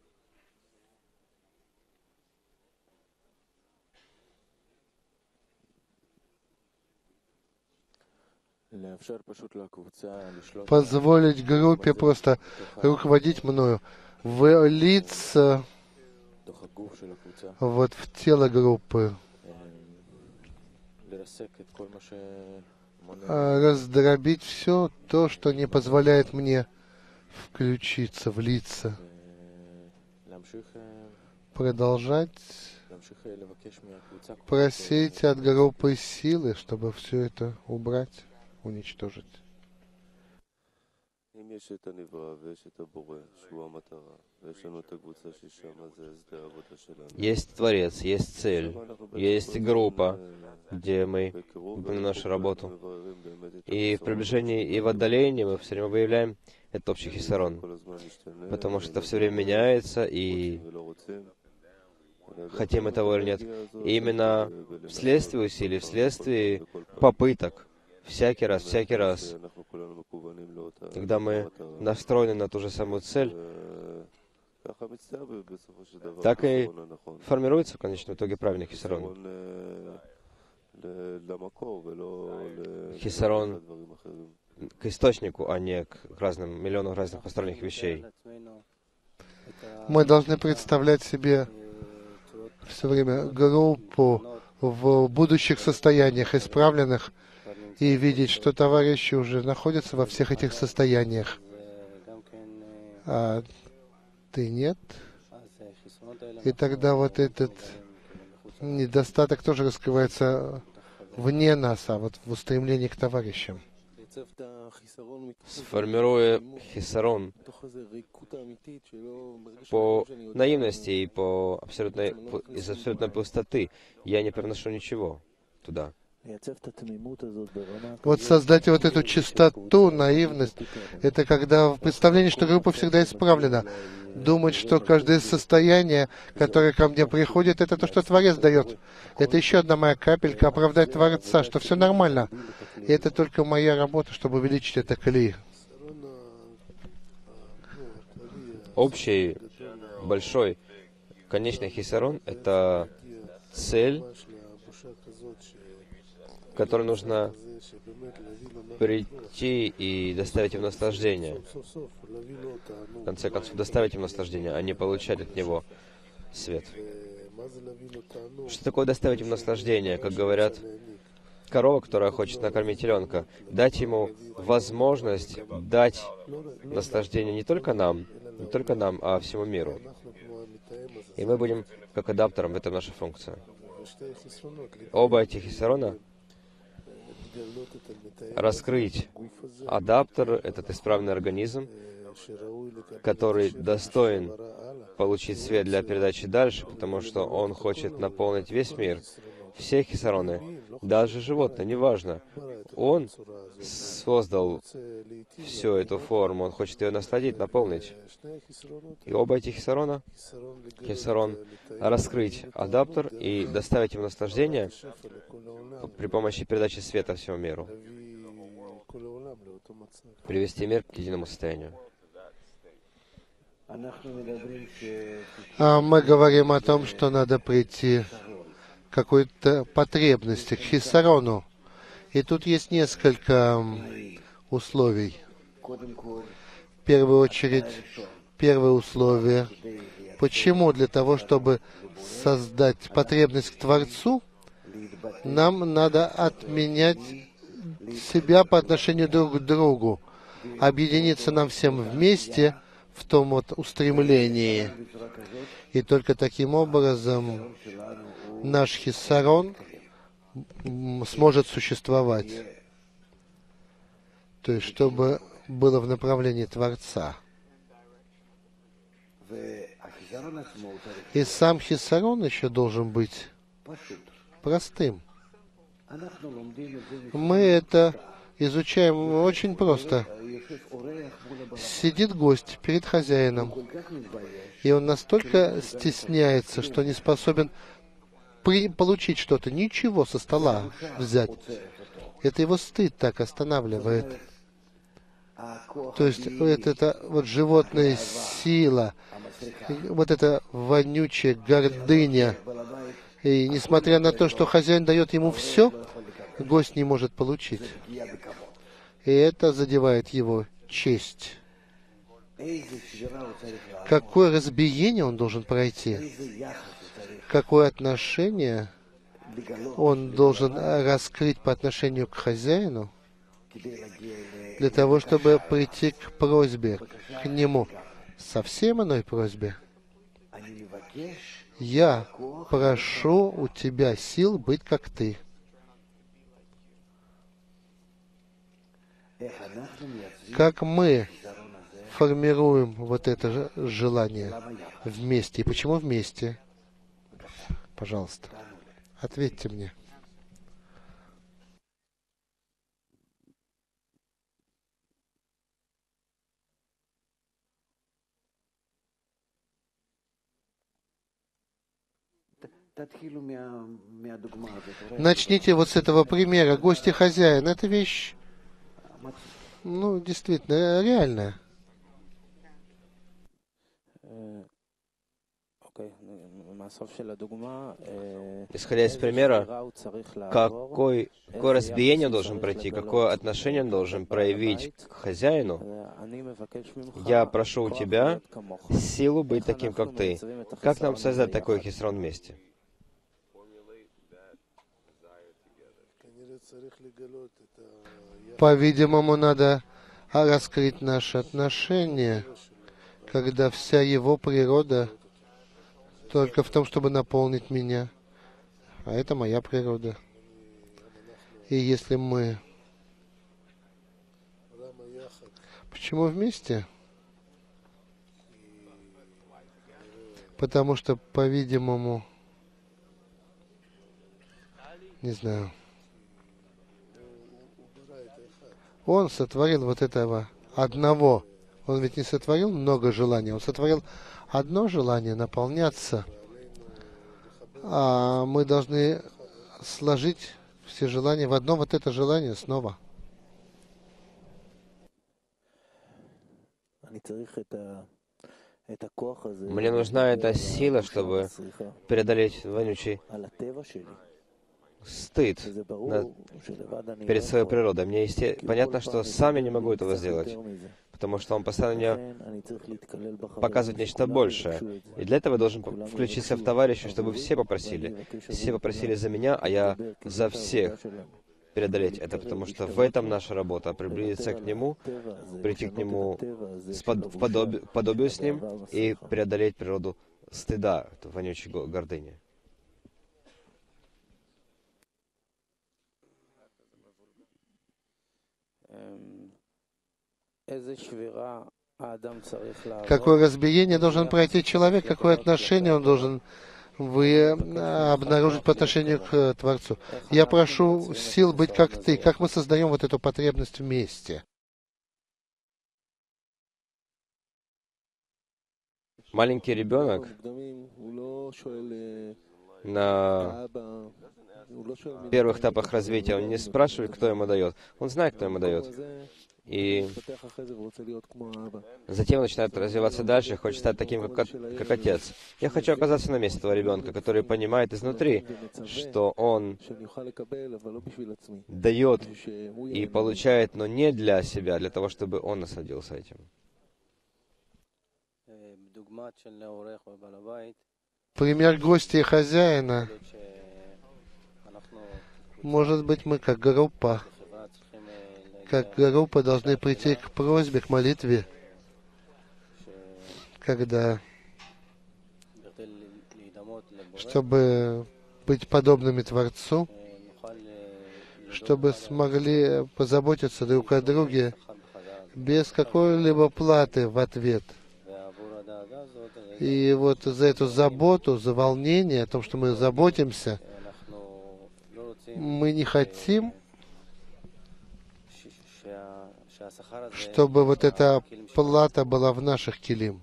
Позволить группе просто руководить мною, влиться вот в тело группы, раздробить все то, что не позволяет мне включиться, влиться, продолжать просить от группы силы, чтобы все это убрать, уничтожить. Есть Творец, есть цель, есть группа, где мы выполняем нашу работу. И в приближении и в отдалении мы все время выявляем этот общий хисарон, потому что это все время меняется, и хотим мы того или нет. И именно вследствие усилий, вследствие попыток, всякий раз, всякий раз, когда мы настроены на ту же самую цель, так и формируется в конечном итоге правильный хисарон. Хисарон к источнику, а не к разным миллионам разных посторонних вещей. Мы должны представлять себе все время группу в будущих состояниях, исправленных, и видеть, что товарищи уже находятся во всех этих состояниях, а ты нет. И тогда вот этот недостаток тоже раскрывается вне нас, а вот в устремлении к товарищам. Сформируя хисарон по наивности и по абсолютной, из абсолютной пустоты, я не привношу ничего туда. Вот создать вот эту чистоту, наивность, это когда в представлении, что группа всегда исправлена. Думать, что каждое состояние, которое ко мне приходит, это то, что Творец дает. Это еще одна моя капелька оправдать Творца, что все нормально. И это только моя работа, чтобы увеличить это кли. Общий, большой, конечный хисарон — это цель, к которой нужно прийти и доставить им наслаждение. В конце концов, доставить им наслаждение, а не получать от него свет. Что такое доставить им наслаждение? Как говорят, корова, которая хочет накормить теленка, дать ему возможность дать наслаждение не только нам, не только нам, а всему миру. И мы будем как адаптером, в этом наша функция. Оба этих хисарона раскрыть. Адаптер — этот исправный организм, который достоин получить свет для передачи дальше, потому что он хочет наполнить весь мир, все хисароны, даже животные, неважно. Он создал всю эту форму, он хочет ее насладить, наполнить. И оба этих хисарона, хисарон раскрыть адаптер и доставить ему наслаждение при помощи передачи света всему миру. Привести мир к единому состоянию. А мы говорим о том, что надо прийти к какой-то потребности, к хисарону. И тут есть несколько условий. В первую очередь, первое условие. Почему? Для того, чтобы создать потребность к Творцу, нам надо отменять себя по отношению друг к другу, объединиться нам всем вместе в том вот устремлении. И только таким образом наш хисарон сможет существовать. То есть, чтобы было в направлении Творца. И сам хисарон еще должен быть простым. Мы это изучаем очень просто. Сидит гость перед хозяином, и он настолько стесняется, что не способен при, получить что-то, ничего со стола взять. Это его стыд так останавливает. То есть вот эта вот животная сила, вот эта вонючая гордыня. И несмотря на то, что хозяин дает ему все, гость не может получить. И это задевает его честь. Какое разбиение он должен пройти? Какое отношение он должен раскрыть по отношению к хозяину, для того, чтобы прийти к просьбе, к нему, совсем иной просьбе. Я прошу у тебя сил быть как ты. Как мы формируем вот это же желание вместе? И почему вместе? Пожалуйста, ответьте мне. Начните вот с этого примера. Гость и хозяин. Это вещь, ну, действительно, реальная. Исходя из примера, какой, какое разбиение он должен пройти, какое отношение он должен проявить к хозяину, я прошу у тебя силу быть таким, как ты. Как нам создать такой хисрон вместе? По-видимому, надо раскрыть наши отношения, когда вся его природа только в том, чтобы наполнить меня. А это моя природа. И если мы... Почему вместе? Потому что, по-видимому, не знаю, он сотворил вот этого одного. Он ведь не сотворил много желаний, он сотворил одно желание наполняться. А мы должны сложить все желания в одно вот это желание снова. Мне нужна эта сила, чтобы преодолеть вонючий стыд на, перед своей природой. Мне есте... понятно, что сам я не могу этого сделать, потому что он постоянно мне показывает нечто большее. И для этого я должен включиться в товарища, чтобы все попросили. Все попросили за меня, а я за всех преодолеть это, потому что в этом наша работа, приблизиться к Нему, прийти к Нему в подобие, подобию с Ним и преодолеть природу стыда, эту вонючую гордыни. Какое разбиение должен пройти человек, какое отношение он должен вы обнаружить по отношению к Творцу. Я прошу сил быть как ты. Как мы создаем вот эту потребность вместе? Маленький ребенок на первых этапах развития, он не спрашивает, кто ему дает. Он знает, кто ему дает. И затем начинает развиваться дальше, хочет стать таким, как, как отец. Я хочу оказаться на месте этого ребенка, который понимает изнутри, что он дает и получает, но не для себя, а для того, чтобы он насладился этим. Пример гостя и хозяина. Может быть, мы как группа, как группа должны прийти к просьбе, к молитве, когда, чтобы быть подобными Творцу, чтобы смогли позаботиться друг о друге без какой-либо платы в ответ. И вот за эту заботу, за волнение, о том, что мы заботимся, мы не хотим, чтобы вот эта плата была в наших килим.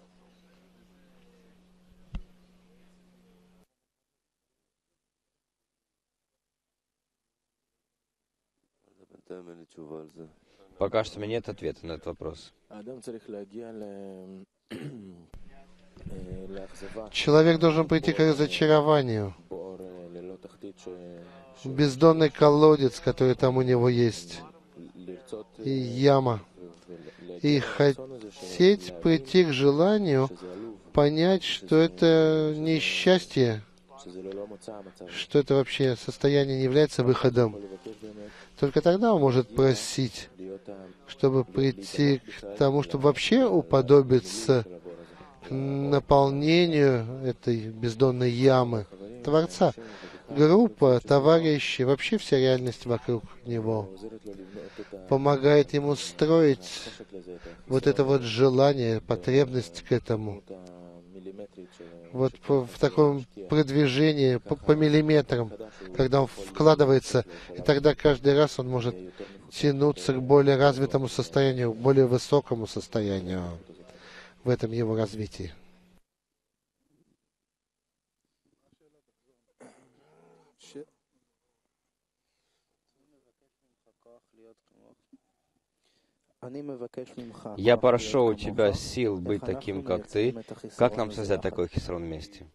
Пока что у меня нет ответа на этот вопрос. Человек должен прийти к разочарованию. Бездонный колодец, который там у него есть, и яма. И хотеть прийти к желанию понять, что это не счастье, что это вообще состояние не является выходом. Только тогда он может просить, чтобы прийти к тому, чтобы вообще уподобиться к наполнению этой бездонной ямы Творца. Группа, товарищи, вообще вся реальность вокруг него помогает ему строить вот это вот желание, потребность к этому. Вот по, в таком продвижении по, по миллиметрам, когда он вкладывается, и тогда каждый раз он может тянуться к более развитому состоянию, к более высокому состоянию в этом его развитии. Я прошу у тебя сил быть таким, как ты. Как нам создать такой хисрон вместе?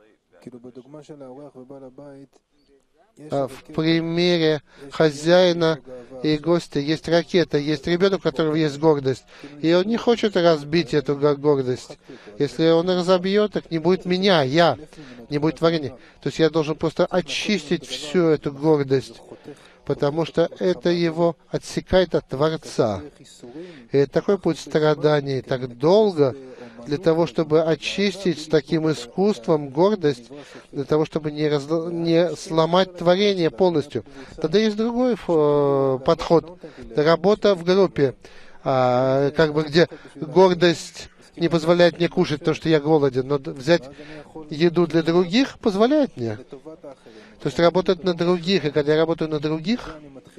В примере хозяина и гостя есть ракета, есть ребенок, у которого есть гордость, и он не хочет разбить эту гордость. Если он разобьет, так не будет меня, я, не будет творения. То есть я должен просто очистить всю эту гордость, потому что это его отсекает от Творца. И это такой путь страданий, так долго, для того, чтобы очистить с таким искусством гордость, для того, чтобы не, раз... не сломать творение полностью. Тогда есть другой э, подход. Работа в группе, а, как бы где гордость не позволяет мне кушать, потому что я голоден, но взять еду для других позволяет мне. То есть работать на других, и когда я работаю на других,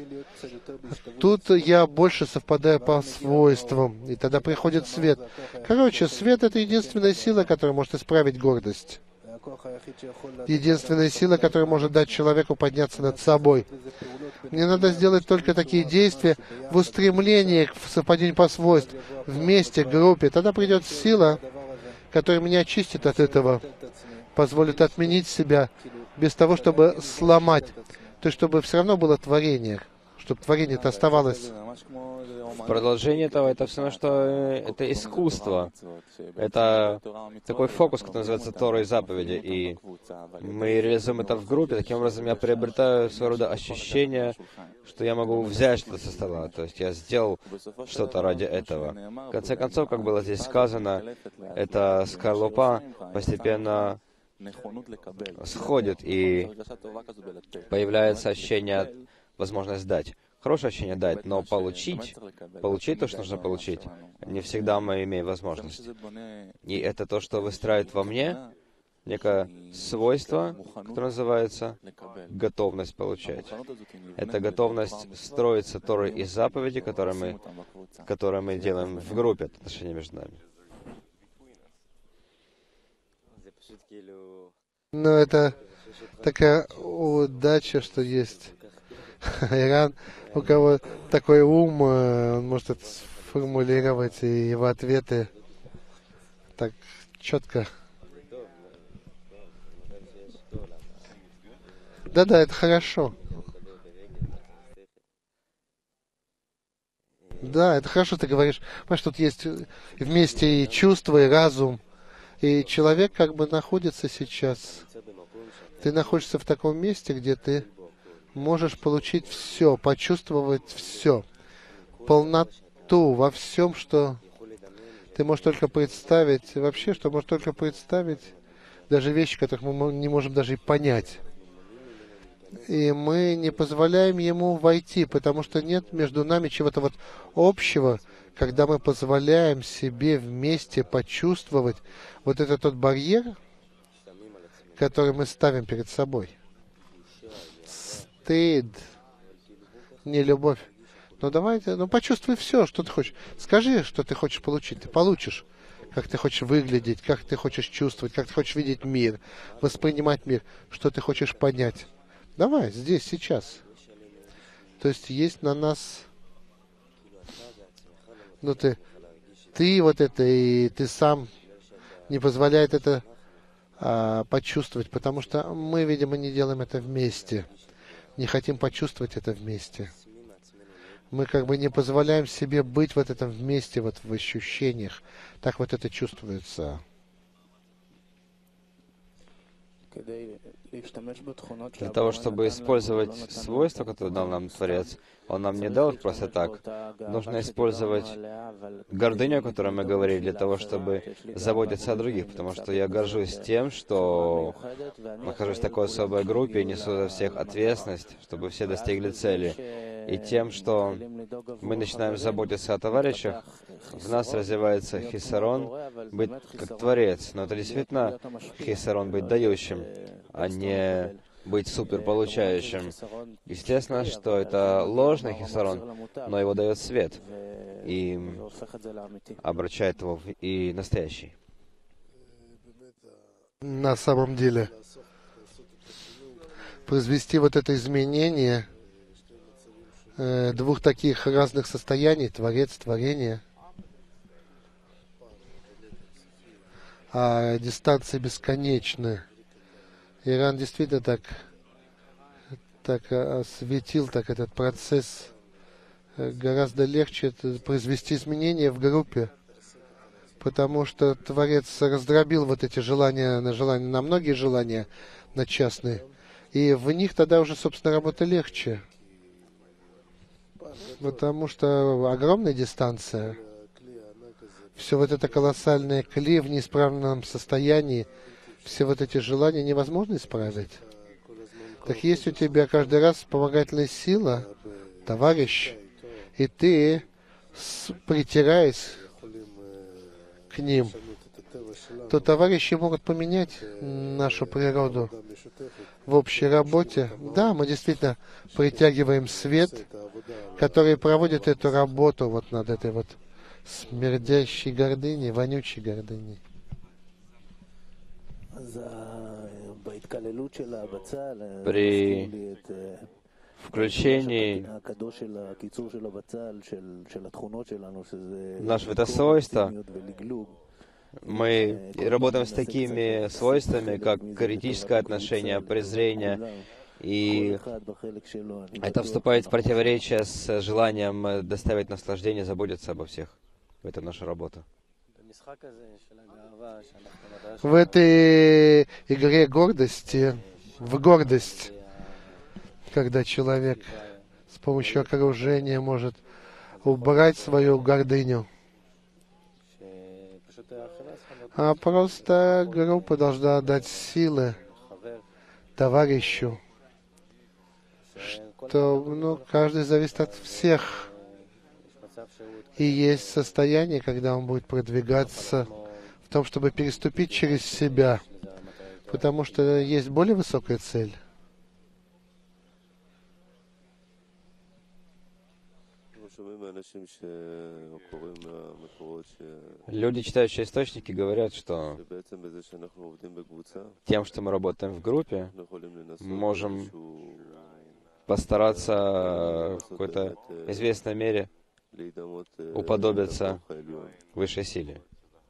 тут я больше совпадаю по свойствам, и тогда приходит свет. Короче, свет — это единственная сила, которая может исправить гордость. Единственная сила, которая может дать человеку подняться над собой. Мне надо сделать только такие действия в устремлении к совпадению по свойствам, вместе, в группе. Тогда придет сила, которая меня очистит от этого, позволит отменить себя, без того, чтобы сломать. То есть, чтобы все равно было творение, чтобы творение-то оставалось. В продолжение этого, это все равно, что это искусство. Это такой фокус, который называется Тора и заповеди. И мы реализуем это в группе. Таким образом, я приобретаю своего рода ощущение, что я могу взять что-то со стола. То есть я сделал что-то ради этого. В конце концов, как было здесь сказано, эта скорлупа постепенно сходит, и появляется ощущение, возможность дать. Хорошее ощущение дать, но получить, получить то, что нужно получить, не всегда мы имеем возможность. И это то, что выстраивает во мне некое свойство, которое называется готовность получать. Это готовность строиться Торой и заповеди, которые мы, которые мы делаем в группе, это отношения между нами. Но это такая удача, что есть Иран, у кого такой ум, он может это сформулировать, и его ответы так четко. Да-да, это хорошо. Да, это хорошо, ты говоришь. Понимаешь, тут есть вместе и чувство, и разум. И человек как бы находится сейчас. Ты находишься в таком месте, где ты можешь получить все, почувствовать все. Полноту во всем, что ты можешь только представить. Вообще, что можешь только представить. Даже вещи, которых мы не можем даже и понять. И мы не позволяем ему войти, потому что нет между нами чего-то вот общего, когда мы позволяем себе вместе почувствовать вот этот тот барьер, который мы ставим перед собой. Стыд, не любовь. Ну давайте, ну почувствуй все, что ты хочешь. Скажи, что ты хочешь получить, ты получишь. Как ты хочешь выглядеть, как ты хочешь чувствовать, как ты хочешь видеть мир, воспринимать мир, что ты хочешь понять. Давай, здесь, сейчас. То есть есть на нас, ну ты, ты вот это, и ты сам не позволяет это а, почувствовать, потому что мы, видимо, не делаем это вместе, не хотим почувствовать это вместе. Мы как бы не позволяем себе быть вот этом вместе, вот в ощущениях. Так вот это чувствуется. Для того, чтобы использовать свойства, которые дал нам Творец, Он нам не дал их просто так. Нужно использовать гордыню, о которой мы говорили, для того, чтобы заботиться о других, потому что я горжусь тем, что нахожусь в такой особой группе и несу за всех ответственность, чтобы все достигли цели. И тем, что мы начинаем заботиться о товарищах, в нас развивается хисарон, быть как Творец. Но это действительно хисарон, быть дающим, а не быть суперполучающим. Естественно, что это ложный хисарон, но его дает свет и обращает его в и настоящий. На самом деле, произвести вот это изменение э, двух таких разных состояний, Творец, Творение, а дистанции бесконечны. Иран действительно так, так осветил так этот процесс. Гораздо легче это произвести изменения в группе, потому что Творец раздробил вот эти желания на желания, на многие желания, на частные, и в них тогда уже, собственно, работа легче, потому что огромная дистанция, все вот это колоссальное кли в неисправленном состоянии, все вот эти желания невозможно исправить. Так есть у тебя каждый раз вспомогательная сила, товарищ, и ты, притираясь к ним, то товарищи могут поменять нашу природу в общей работе. Да, мы действительно притягиваем свет, который проводит эту работу вот над этой вот смердящей гордыней, вонючей гордыней. При включении нашего это свойства мы работаем с такими свойствами, как критическое отношение, презрение, и это вступает в противоречие с желанием доставить наслаждение, заботиться обо всех. Это наша работа. В этой игре гордости, в гордость, когда человек с помощью окружения может убрать свою гордыню, а просто группа должна дать силы товарищу, что ну, каждый зависит от всех. И есть состояние, когда он будет продвигаться в том, чтобы переступить через себя, потому что есть более высокая цель. Люди, читающие источники, говорят, что тем, что мы работаем в группе, мы можем постараться в какой-то известной мере уподобиться высшей силе.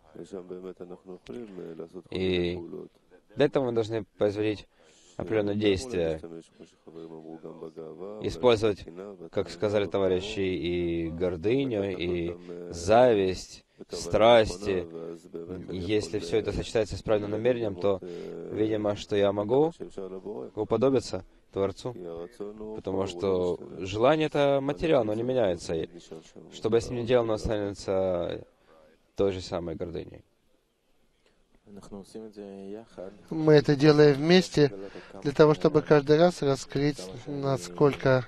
И для этого мы должны производить определенные действия, использовать, как сказали товарищи, и гордыню, и зависть, страсти. Если все это сочетается с правильным намерением, то, видимо, что я могу уподобиться Творцу, потому что желание — это материал, но не меняется. И что бы я с ним ни делал, оно останется той же самой гордыней. Мы это делаем вместе для того, чтобы каждый раз раскрыть, насколько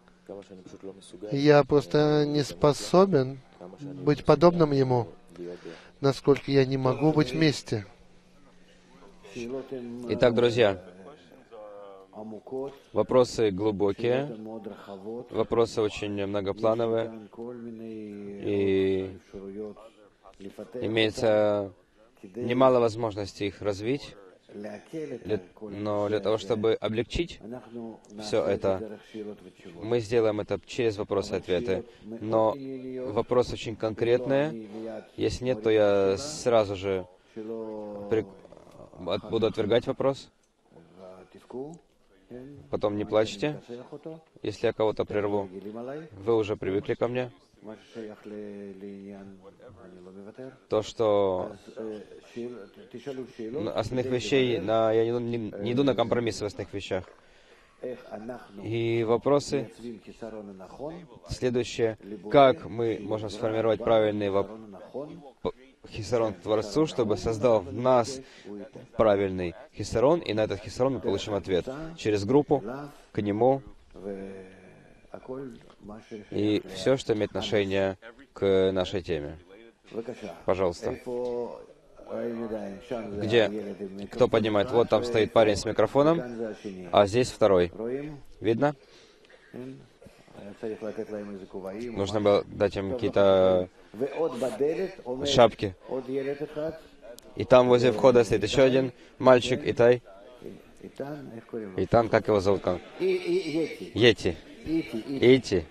я просто не способен быть подобным ему, насколько я не могу быть вместе. Итак, друзья, Вопросы глубокие, вопросы очень многоплановые, и имеется немало возможностей их развить, для, но для того, чтобы облегчить все это, мы сделаем это через вопросы и ответы. Но вопросы очень конкретные. Если нет, то я сразу же при... от... буду отвергать вопрос. Потом не плачьте. Если я кого-то прерву, вы уже привыкли ко мне. То, что основных вещей, на, я не, не, не иду на компромиссы в основных вещах. И вопросы следующее. Как мы можем сформировать правильный воп... хисарон к Творцу, чтобы создал в нас правильный хисарон, и на этот хисарон мы получим ответ через группу, к нему, и все, что имеет отношение к нашей теме. Пожалуйста. Где? Кто поднимает? Вот там стоит парень с микрофоном, а здесь второй. Видно? Нужно было дать им какие-то шапки. И там возле входа стоит еще один мальчик, Итай. Итан, как его зовут? Йети. Ити.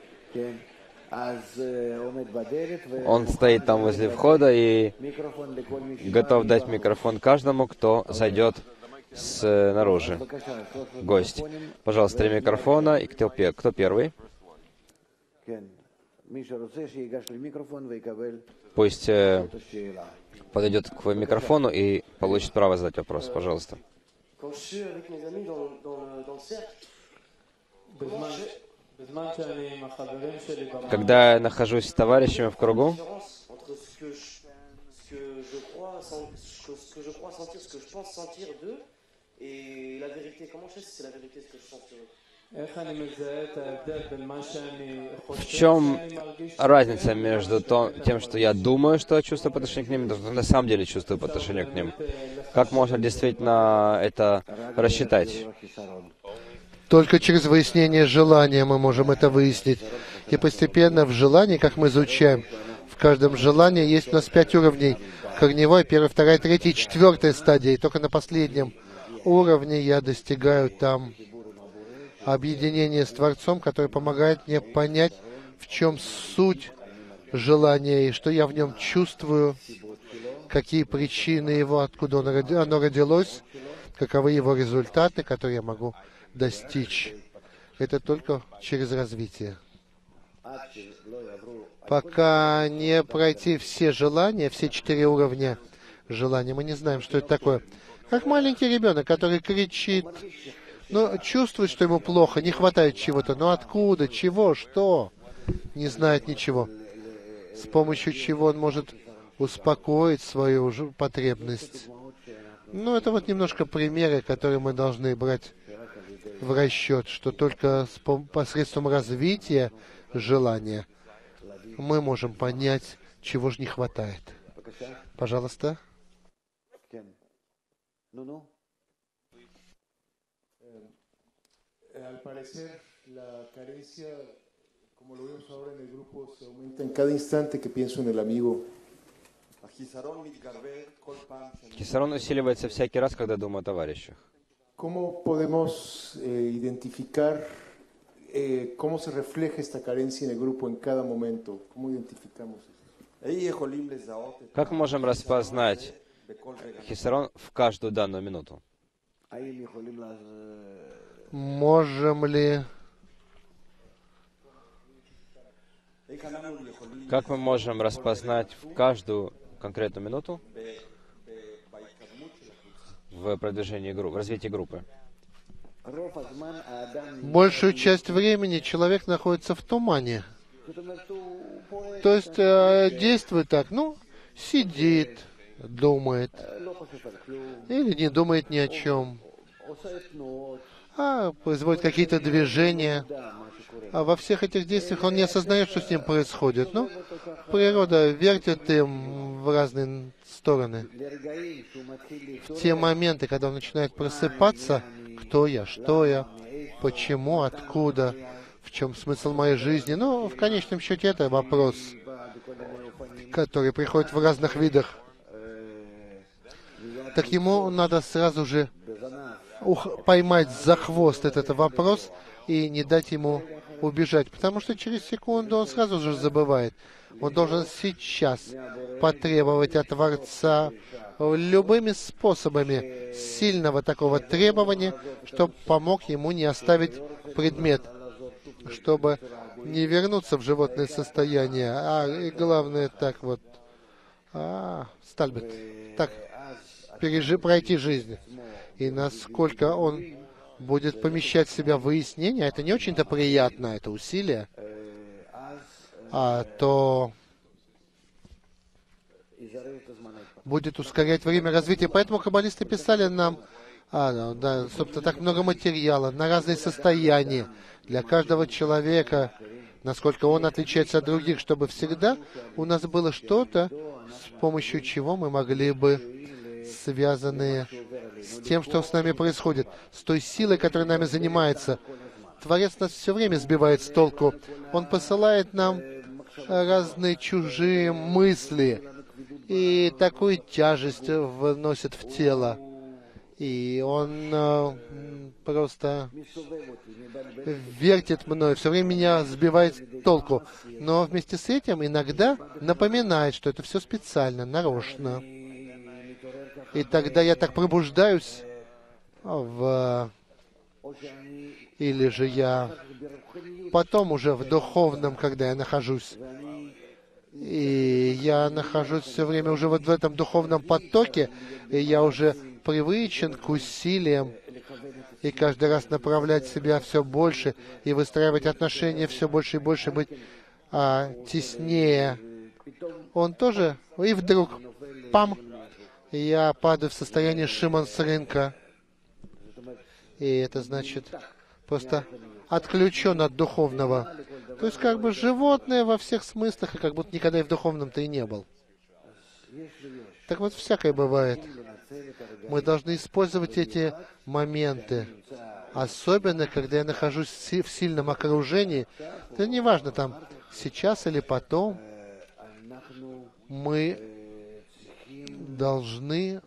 Он стоит там возле входа и готов дать микрофон каждому, кто зайдет снаружи. Гость. Пожалуйста, три микрофона. И кто, кто первый? Пусть э, подойдет к микрофону и получит право задать вопрос. Пожалуйста. Когда я нахожусь с товарищами в кругу, в чем разница между то, тем, что я думаю, что я чувствую по отношению к ним, и то, что на самом деле чувствую по отношению к ним? Как можно действительно это рассчитать? Только через выяснение желания мы можем это выяснить. И постепенно в желании, как мы изучаем, в каждом желании есть у нас пять уровней. Корневой, первая, вторая, третья, четвертая стадия. И только на последнем уровне я достигаю там объединения с Творцом, который помогает мне понять, в чем суть желания, и что я в нем чувствую, какие причины его, откуда оно родилось, каковы его результаты, которые я могу достичь. Это только через развитие. Пока не пройти все желания, все четыре уровня желания, мы не знаем, что это такое. Как маленький ребенок, который кричит, но чувствует, что ему плохо, не хватает чего-то. Но откуда, чего, что? Не знает ничего. С помощью чего он может успокоить свою потребность. Ну, это вот немножко примеры, которые мы должны брать в расчет, что только с посредством развития желания мы можем понять, чего же не хватает. Пожалуйста. Хисарон усиливается всякий раз, когда думаю о товарищах. ¿Cómo podemos eh, identificar eh, cómo se refleja esta carencia en el grupo en cada momento? ¿Cómo identificamos eso? Как мы можем распознать хисарон в каждую данную минуту? Можем ли... Как мы можем распознать в каждую конкретную минуту в продвижении группы, в развитии группы? Большую часть времени человек находится в тумане. То есть э, действует так, ну, сидит, думает, или не думает ни о чем, а производит какие-то движения. А во всех этих действиях он не осознает, что с ним происходит. Ну, природа вертит им в разные стороны. В те моменты, когда он начинает просыпаться, кто я, что я, почему, откуда, в чем смысл моей жизни. Ну, в конечном счете, это вопрос, который приходит в разных видах. Так ему надо сразу же ух, поймать за хвост этот вопрос и не дать ему убежать, потому что через секунду он сразу же забывает. Он должен сейчас потребовать от Творца любыми способами сильного такого требования, чтобы помог ему не оставить предмет, чтобы не вернуться в животное состояние, а и главное так вот, а, стальбит, так пережи, пройти жизнь. И насколько он будет помещать в себя в выяснение, это не очень-то приятно, это усилие, а то будет ускорять время развития. Поэтому каббалисты писали нам, а, да, собственно, так много материала на разные состояния для каждого человека, насколько он отличается от других, чтобы всегда у нас было что-то, с помощью чего мы могли бы, связанные с тем, что с нами происходит, с той силой, которая нами занимается. Творец нас все время сбивает с толку. Он посылает нам разные чужие мысли и такую тяжесть вносит в тело. И он э, просто вертит мной, все время меня сбивает с толку. Но вместе с этим иногда напоминает, что это все специально, нарочно. И тогда я так пробуждаюсь в... Или же я потом уже в духовном, когда я нахожусь, и я нахожусь все время уже вот в этом духовном потоке, и я уже привычен к усилиям, и каждый раз направлять себя все больше, и выстраивать отношения все больше и больше, быть а, теснее. Он тоже, и вдруг, пам, я падаю в состояние Шимон с рынка. И это значит просто отключен от духовного. То есть как бы животное во всех смыслах, и как будто никогда и в духовном-то и не был. Так вот, всякое бывает. Мы должны использовать эти моменты. Особенно, когда я нахожусь в сильном окружении. Это не важно, там, сейчас или потом. Мы должны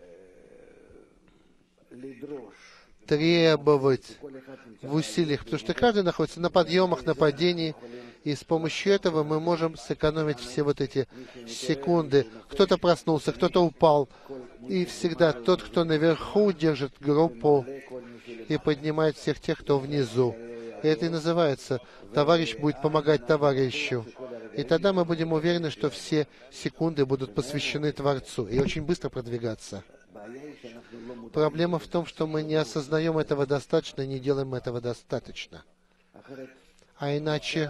требовать в усилиях, потому что каждый находится на подъемах, на падении, и с помощью этого мы можем сэкономить все вот эти секунды. Кто-то проснулся, кто-то упал, и всегда тот, кто наверху, держит группу и поднимает всех тех, кто внизу. И это и называется «товарищ будет помогать товарищу». И тогда мы будем уверены, что все секунды будут посвящены Творцу, и очень быстро продвигаться. Проблема в том, что мы не осознаем этого достаточно, не делаем этого достаточно. А иначе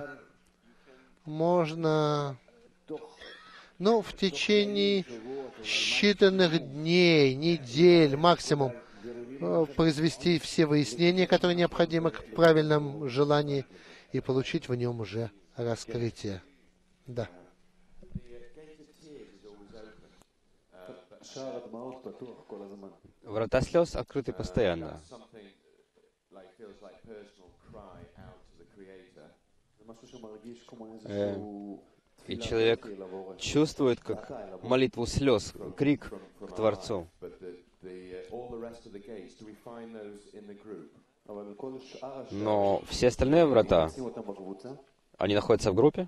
можно, ну, в течение считанных дней, недель, максимум, произвести все выяснения, которые необходимы к правильному желанию, и получить в нем уже раскрытие. Да. Врата слез открыты постоянно. Э, и человек чувствует, как молитву слез, крик к Творцу. Но все остальные врата, они находятся в группе?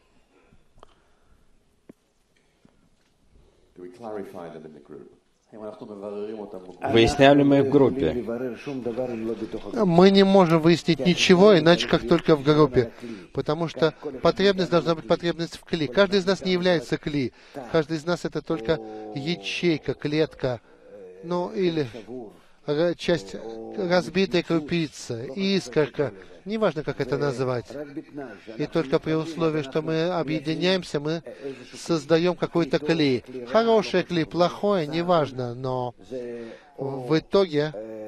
Выясняем ли мы их в группе? Мы не можем выяснить ничего, иначе как только в группе. Потому что потребность должна быть потребность в кли. Каждый из нас не является кли. Каждый из нас это только ячейка, клетка. Ну, или часть разбитая крупица, искорка. Неважно, как это назвать. И только при условии, что мы объединяемся, мы создаем какой-то клей. Хороший клей, плохой, неважно, но в итоге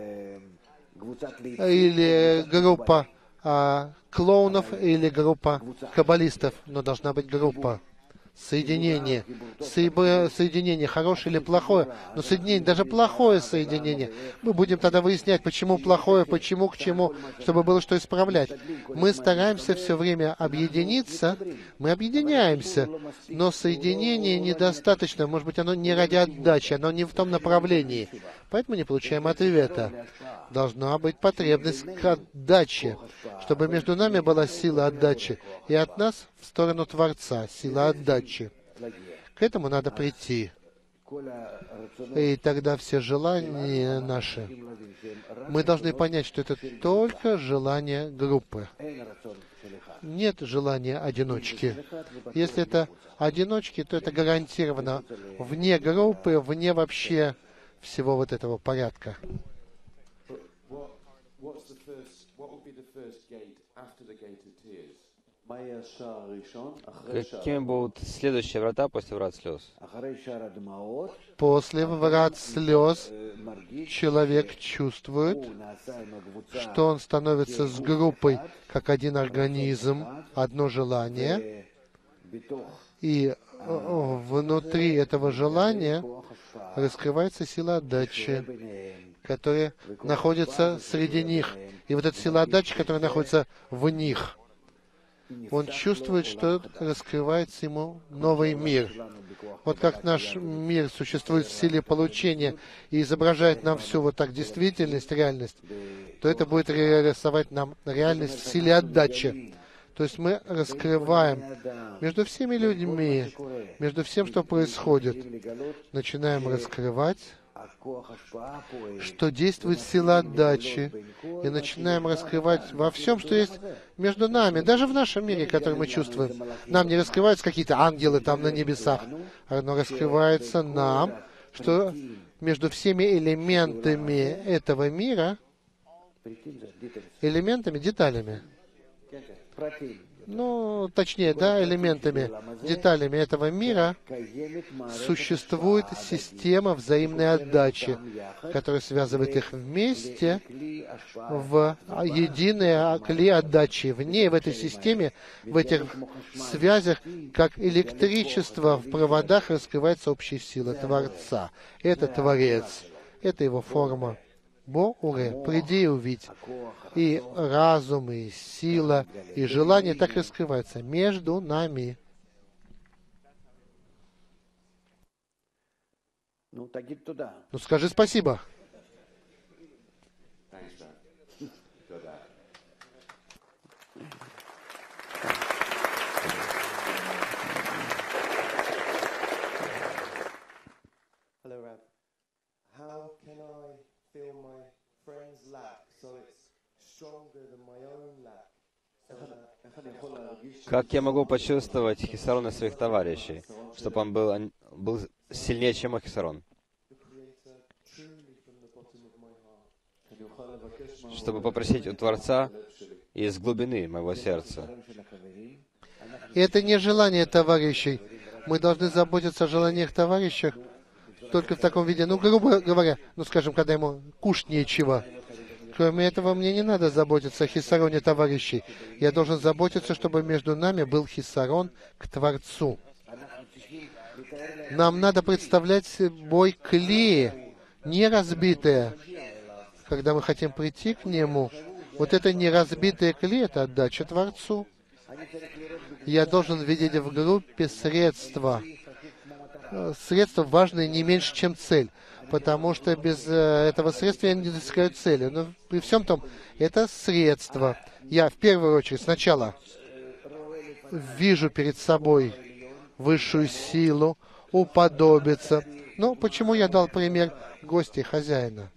или группа а, клоунов, или группа каббалистов, но должна быть группа. соединение. Соеб- Соединение хорошее или плохое, но соединение, даже плохое соединение, мы будем тогда выяснять, почему плохое, почему к чему, чтобы было что исправлять. Мы стараемся все время объединиться, мы объединяемся, но соединение недостаточно, может быть, оно не ради отдачи, оно не в том направлении, поэтому не получаем ответа. Должна быть потребность к отдаче, чтобы между нами была сила отдачи, и от нас в сторону Творца, сила отдачи. К этому надо прийти. И тогда все желания наши, мы должны понять, что это только желание группы. Нет желания одиночки. Если это одиночки, то это гарантированно вне группы, вне вообще всего вот этого порядка. Какими будут следующие врата после врат слез? После врат слез человек чувствует, что он становится с группой как один организм, одно желание, и внутри этого желания раскрывается сила отдачи, которая находится среди них. И вот эта сила отдачи, которая находится в них, он чувствует, что раскрывается ему новый мир. Вот как наш мир существует в силе получения и изображает нам всю вот так действительность, реальность, то это будет рисовать нам реальность в силе отдачи. То есть мы раскрываем между всеми людьми, между всем, что происходит, начинаем раскрывать, что действует сила отдачи, и начинаем раскрывать во всем, что есть между нами, даже в нашем мире, который мы чувствуем. Нам не раскрываются какие-то ангелы там на небесах, но раскрывается нам, что между всеми элементами этого мира, элементами, деталями, ну, точнее, да, элементами, деталями этого мира существует система взаимной отдачи, которая связывает их вместе в единое кли отдачи. В ней, в этой системе, в этих связях, как электричество в проводах, раскрывается общая сила Творца. Это Творец, это его форма. Бо-уре, приди и увидь. И разум, и сила, и желание так раскрываются между нами. Ну скажи спасибо. Hello, Rab. How can I feel my friend's lack so it's stronger than my own lack? Как я могу почувствовать хисарон своих товарищей, чтобы он был, был сильнее, чем мой хисарон? Чтобы попросить у Творца из глубины моего сердца. И это не желание товарищей. Мы должны заботиться о желаниях товарищей только в таком виде, ну, грубо говоря, ну, скажем, когда ему кушать нечего. Кроме этого, мне не надо заботиться о хисароне товарищей. Я должен заботиться, чтобы между нами был хисарон к Творцу. Нам надо представлять собой кли, не разбитое. Когда мы хотим прийти к Нему, вот это неразбитое кли — это отдача Творцу. Я должен видеть в группе средства. Средства важные не меньше, чем цель, потому что без этого средства я не достигаю цели. Но при всем том, это средство. Я в первую очередь сначала вижу перед собой высшую силу, уподобиться. Ну, почему я дал пример гостей хозяина?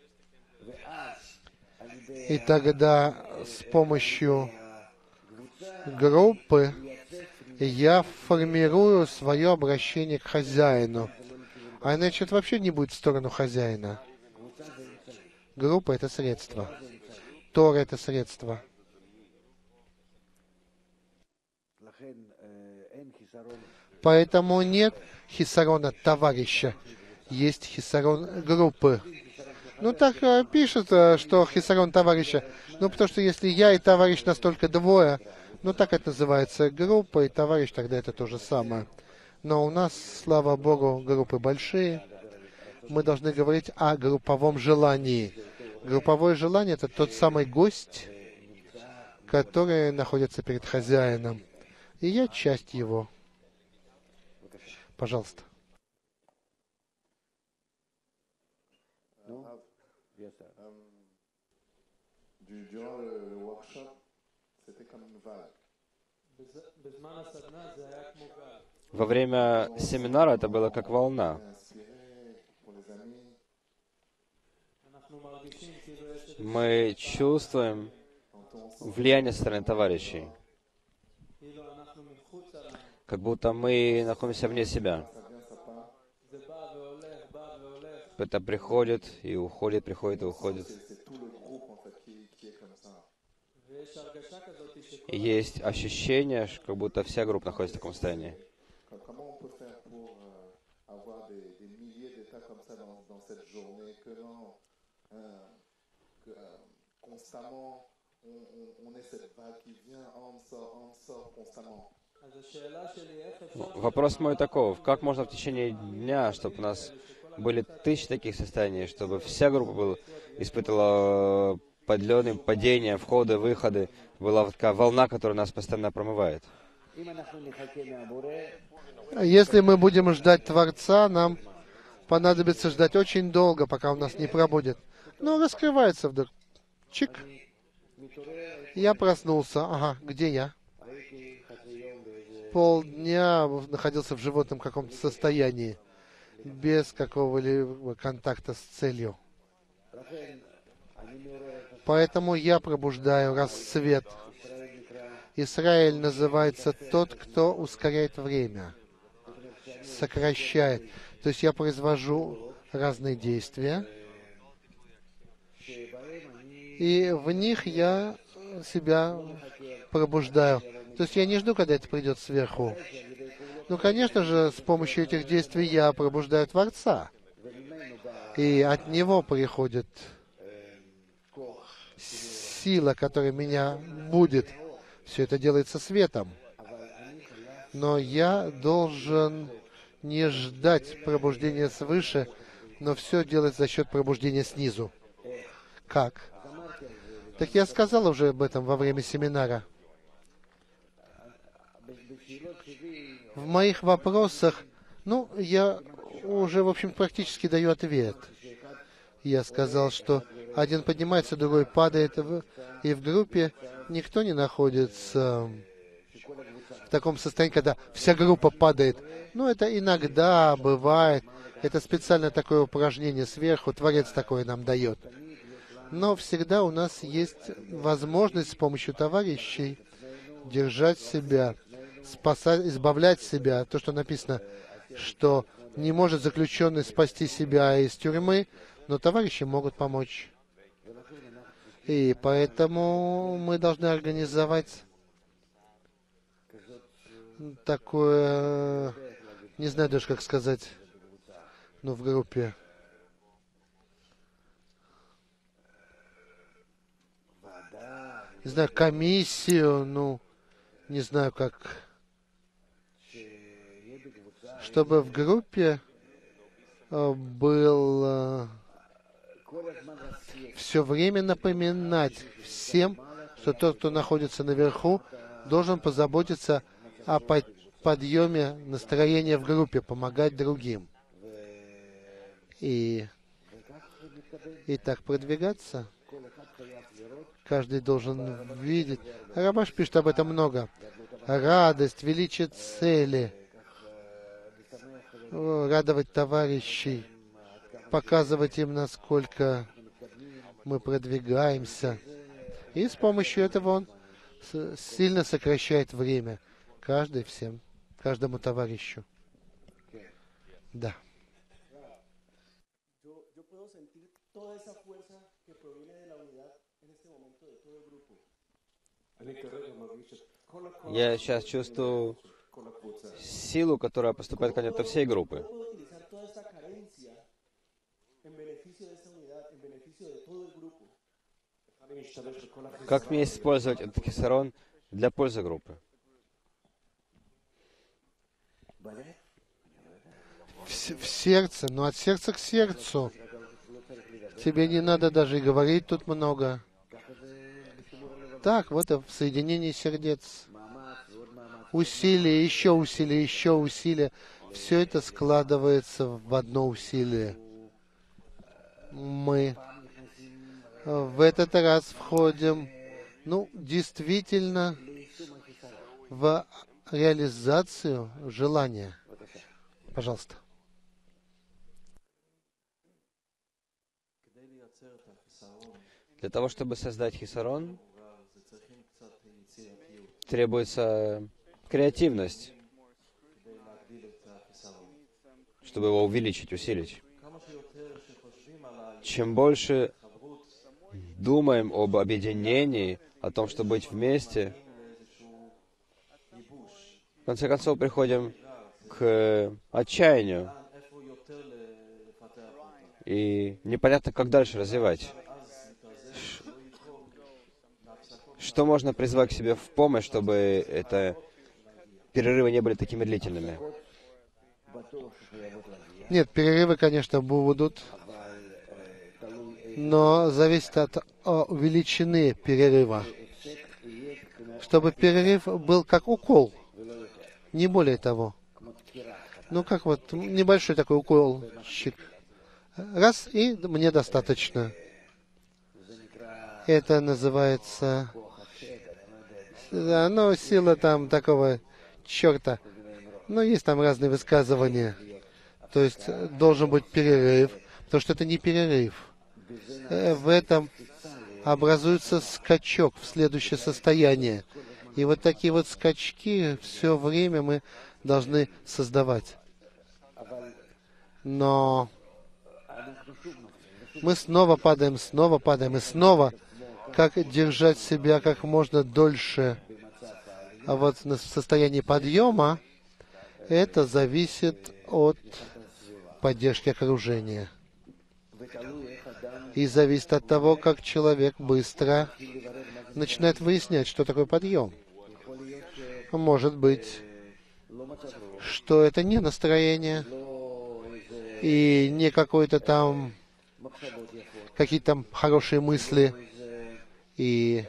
И тогда с помощью группы я формирую свое обращение к хозяину. А иначе это вообще не будет в сторону хозяина. Группа — это средство. Тора — это средство. Поэтому нет хисарона товарища. Есть хисарон группы. Ну, так э, пишут, э, что хисарон товарища. Ну, потому что если я и товарищ настолько двое, ну, так это называется группа, и товарищ, тогда это то же самое. Но у нас, слава Богу, группы большие. Мы должны говорить о групповом желании. Групповое желание — это тот самый гость, который находится перед хозяином. И я часть его. Пожалуйста. Durant le, le workshop, c'était comme une vague. Во время семинара это было как волна. Мы чувствуем влияние со стороны товарищей, как будто мы находимся вне себя. Это приходит и уходит, приходит и уходит. И есть ощущение, как будто вся группа находится в таком состоянии. Вопрос мой таков: как можно в течение дня, чтобы у нас были тысячи таких состояний, чтобы вся группа была, испытывала подлеты, падения, входы, выходы, была такая волна, которая нас постоянно промывает. Если мы будем ждать Творца, нам понадобится ждать очень долго, пока он нас не пробудет. Но раскрывается вдруг. Чик. Я проснулся. Ага, где я? Полдня находился в животном каком-то состоянии, без какого-либо контакта с целью. Поэтому я пробуждаю рассвет. Израиль называется тот, кто ускоряет время, сокращает. То есть я произвожу разные действия, и в них я себя пробуждаю. То есть я не жду, когда это придет сверху. Ну, конечно же, с помощью этих действий я пробуждаю Творца. И от Него приходит сила, которая меня будет. Все это делается светом. Но я должен не ждать пробуждения свыше, но все делать за счет пробуждения снизу. Как? Так я сказал уже об этом во время семинара. В моих вопросах, ну, я уже, в общем, практически даю ответ. Я сказал, что один поднимается, другой падает, и в группе никто не находится в таком состоянии, когда вся группа падает. Ну, это иногда бывает. Это специально такое упражнение сверху, Творец такое нам дает. Но всегда у нас есть возможность с помощью товарищей держать себя, спасать, избавлять себя. То, что написано, что не может заключенный спасти себя из тюрьмы, но товарищи могут помочь. И поэтому мы должны организовать такое, не знаю даже как сказать, ну, в группе. Не знаю, комиссию, ну, не знаю как. Чтобы в группе был все время напоминать всем, что тот, кто находится наверху, должен позаботиться о подъеме настроения в группе, помогать другим. И, и так продвигаться. Каждый должен видеть. Рабаш пишет об этом много. Радость, величие цели, радовать товарищей, показывать им, насколько мы продвигаемся. И с помощью этого он сильно сокращает время. Каждый всем, каждому товарищу. Да. Я сейчас чувствую силу, которая поступает ко мне от всей группы. Как мне использовать этот кисарон для пользы группы? в, в сердце, но от сердца к сердцу. Тебе не надо даже и говорить тут много. Так, вот и в соединении сердец. Усилие, еще усилие, еще усилие. Все это складывается в одно усилие. Мы в этот раз входим, ну, действительно, в реализацию желания. Пожалуйста. Для того, чтобы создать хисарон, требуется креативность, чтобы его увеличить, усилить. Чем больше думаем об объединении, о том, чтобы быть вместе, в конце концов приходим к отчаянию. И непонятно, как дальше развивать. Что можно призвать к себе в помощь, чтобы это перерывы не были такими длительными? Нет, перерывы, конечно, будут, но зависит от о, величины перерыва. Чтобы перерыв был как укол, не более того. Ну, как вот небольшой такой уколчик. Раз, и мне достаточно. Это называется... Да, ну, сила там такого черта. Ну, есть там разные высказывания. То есть должен быть перерыв, потому что это не перерыв. В этом образуется скачок в следующее состояние. И вот такие вот скачки все время мы должны создавать. Но мы снова падаем, снова падаем и снова. Как держать себя как можно дольше. А вот в состоянии подъема это зависит от поддержки окружения. И зависит от того, как человек быстро начинает выяснять, что такое подъем. Может быть, что это не настроение, и не какой-то там, какие-то там хорошие мысли, и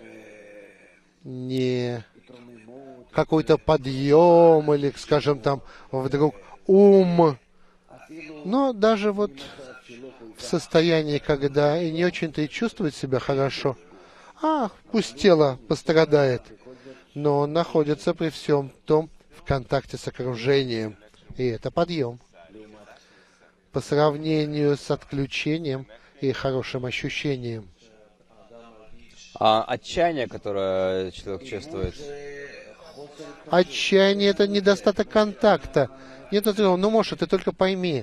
не какой-то подъем, или, скажем, там, вдруг ум. Но даже вот в состоянии, когда и не очень-то и чувствует себя хорошо, а пусть тело пострадает, но он находится при всем том в контакте с окружением. И это подъем. По сравнению с отключением и хорошим ощущением. А отчаяние, которое человек чувствует? Отчаяние — это недостаток контакта. Нет, ну, может, ты только пойми.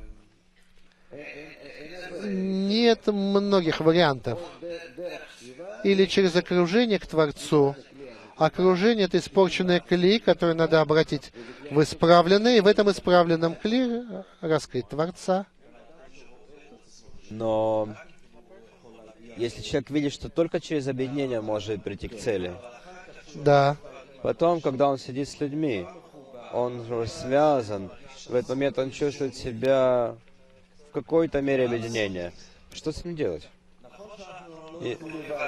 Нет многих вариантов. Или через окружение к Творцу. Окружение — это испорченная клей, которую надо обратить в исправленный, и в этом исправленном клее раскрыть Творца. Но если человек видит, что только через объединение может прийти к цели, да. Потом, когда он сидит с людьми, он уже связан, в этот момент он чувствует себя в какой-то мере объединения. Что с ним делать? И...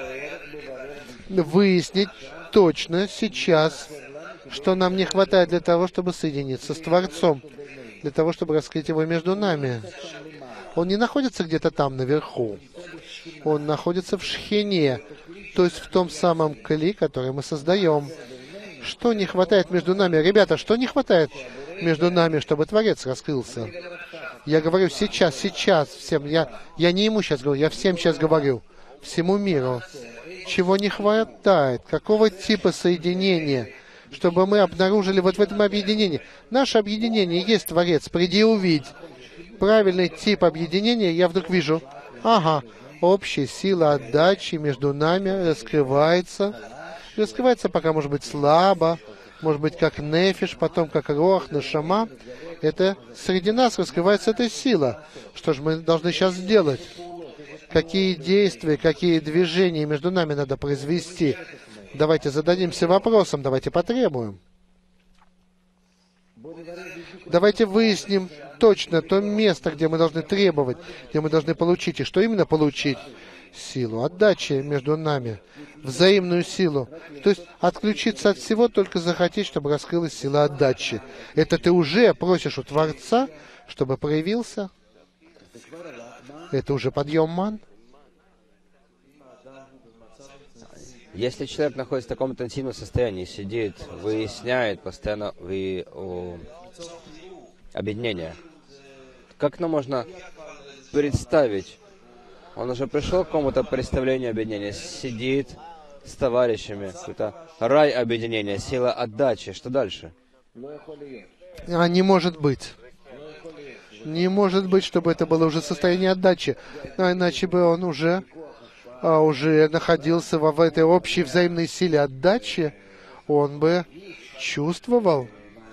Выяснить точно сейчас, что нам не хватает для того, чтобы соединиться с Творцом, для того, чтобы раскрыть Его между нами. Он не находится где-то там наверху. Он находится в шхине, то есть в том самом кли, который мы создаем. Что не хватает между нами? Ребята, что не хватает между нами, чтобы Творец раскрылся? Я говорю сейчас, сейчас всем. Я, я не ему сейчас говорю, я всем сейчас говорю. Всему миру. Чего не хватает? Какого типа соединения? Чтобы мы обнаружили вот в этом объединении. Наше объединение есть Творец. Приди и увидь. Правильный тип объединения я вдруг вижу. Ага, общая сила отдачи между нами раскрывается. Раскрывается пока, может быть, слабо, может быть, как нефиш, потом как рох, нашама. Это среди нас раскрывается эта сила. Что же мы должны сейчас сделать? Какие действия, какие движения между нами надо произвести? Давайте зададимся вопросом, давайте потребуем. Давайте выясним, точно то место, где мы должны требовать, где мы должны получить. И что именно получить? Силу отдачи между нами, взаимную силу. То есть отключиться от всего, только захотеть, чтобы раскрылась сила отдачи. Это ты уже просишь у Творца, чтобы проявился. Это уже подъем ман. Если человек находится в таком интенсивном состоянии, сидит, выясняет постоянно вы, о, объединение, как нам можно представить? Он уже пришел к какому-то представлению объединения, сидит с товарищами, какой-то рай объединения, сила отдачи. Что дальше? А не может быть. Не может быть, чтобы это было уже состояние отдачи. А иначе бы он уже, а, уже находился в, в этой общей взаимной силе отдачи, он бы чувствовал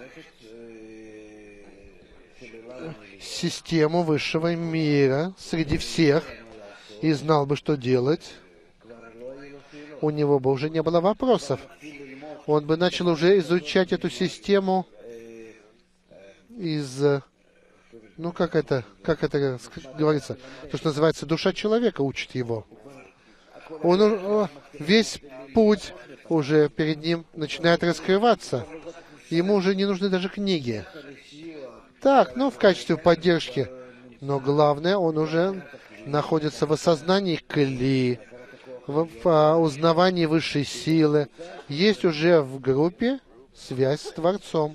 систему высшего мира среди всех и знал бы, что делать. У него бы уже не было вопросов. Он бы начал уже изучать эту систему из... Ну, как это, как это говорится? То, что называется, душа человека учит его. Он весь путь уже перед ним начинает раскрываться. Ему уже не нужны даже книги. Так, ну, в качестве поддержки. Но главное, он уже находится в осознании кли, в, в узнавании высшей силы. Есть уже в группе связь с Творцом.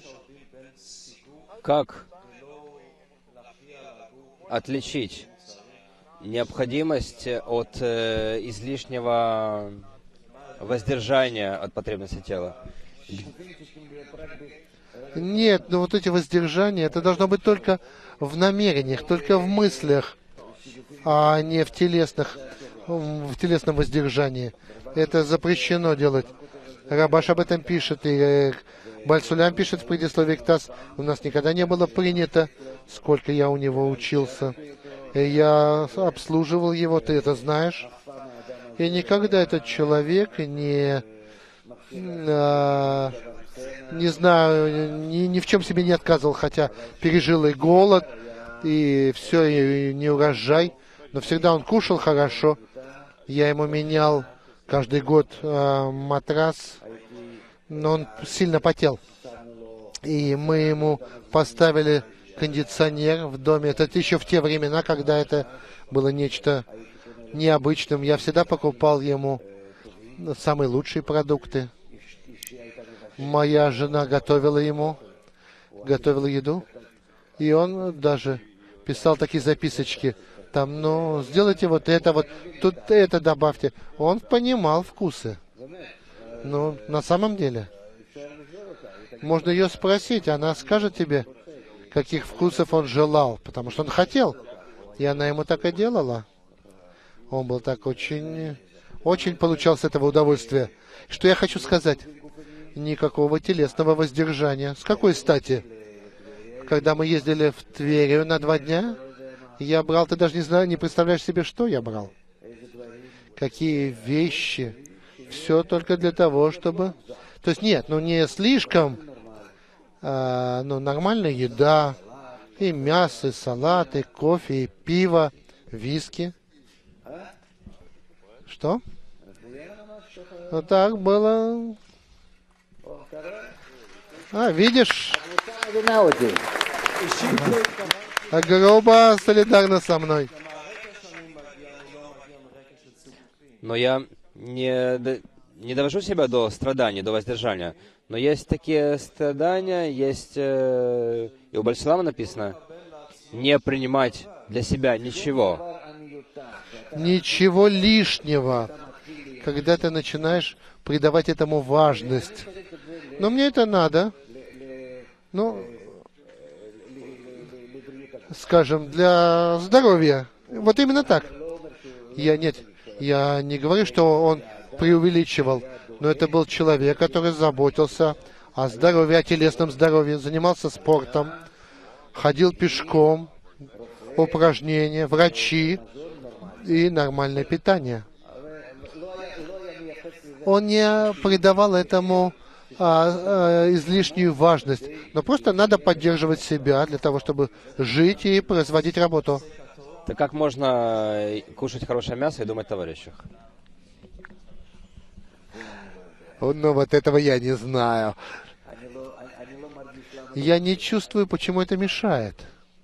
Как отличить необходимость от э, излишнего воздержания от потребностей тела? Нет, но вот эти воздержания, это должно быть только в намерениях, только в мыслях, а не в телесных, в телесном воздержании. Это запрещено делать. Рабаш об этом пишет, и э, Бальсулям пишет в предисловии к ТАСС. У нас никогда не было принято, сколько я у него учился. И я обслуживал его, ты это знаешь. И никогда этот человек не, а, не знаю, ни, ни в чем себе не отказывал, хотя пережил и голод, и все, и не урожай. Но всегда он кушал хорошо. Я ему менял каждый год а, матрас, но он сильно потел. И мы ему поставили кондиционер в доме. Это еще в те времена, когда это было нечто необычным. Я всегда покупал ему самые лучшие продукты. Моя жена готовила ему, готовила еду. И он даже писал такие записочки. Там, ну, сделайте вот это, вот тут это добавьте. Он понимал вкусы. Ну, на самом деле. Можно ее спросить, она скажет тебе, каких вкусов он желал, потому что он хотел. И она ему так и делала. Он был так очень, очень получал с этого удовольствие. Что я хочу сказать? Никакого телесного воздержания. С какой стати? Когда мы ездили в Тверь на два дня, я брал, ты даже не знаешь, не представляешь себе, что я брал. Какие вещи. Все только для того, чтобы... То есть нет, ну не слишком, а, ну нормальная еда, и мясо, и салат, и кофе, и пиво, виски. Что? Вот так было. А, видишь? Грубо солидарно со мной. Но я не, не довожу себя до страданий, до воздержания. Но есть такие страдания, есть... Э, и у Бальсулама написано, не принимать для себя ничего. Ничего лишнего. Когда ты начинаешь придавать этому важность. Но мне это надо. Ну, скажем, для здоровья. Вот именно так. Я нет, я не говорю, что он преувеличивал, но это был человек, который заботился о здоровье, о телесном здоровье, занимался спортом, ходил пешком, упражнения, врачи и нормальное питание. Он не придавал этому а, а, излишнюю важность, но просто надо поддерживать себя для того, чтобы жить и производить работу. Так как можно кушать хорошее мясо и думать о товарищах? Ну, вот этого я не знаю. Я не чувствую, почему это мешает.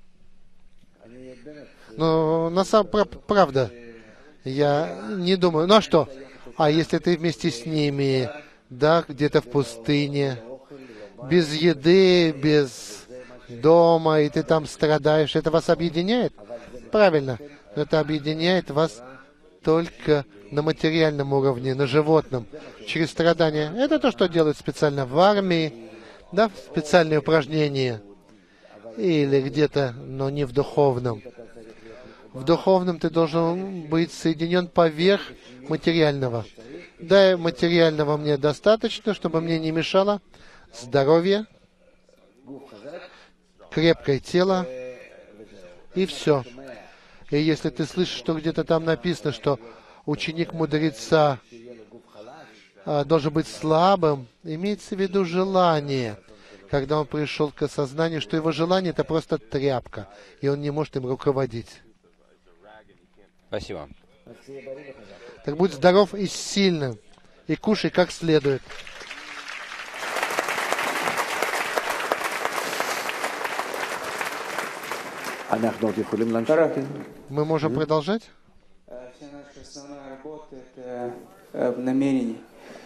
Но на самом правда, я не думаю. Ну а что? А если ты вместе с ними, да, где-то в пустыне, без еды, без дома, и ты там страдаешь, это вас объединяет? Правильно. Но это объединяет вас только на материальном уровне, на животном, через страдания. Это то, что делают специально в армии, да, специальные упражнения, или где-то, но не в духовном. В духовном ты должен быть соединен поверх материального. Да, материального мне достаточно, чтобы мне не мешало здоровье, крепкое тело, и все. И если ты слышишь, что где-то там написано, что ученик мудреца а, должен быть слабым, имеется в виду желание, когда он пришел к осознанию, что его желание — это просто тряпка, и он не может им руководить. Спасибо. Так будь здоров и сильным, и кушай как следует. Мы можем продолжать? Вся наша основная работа — это в намерении.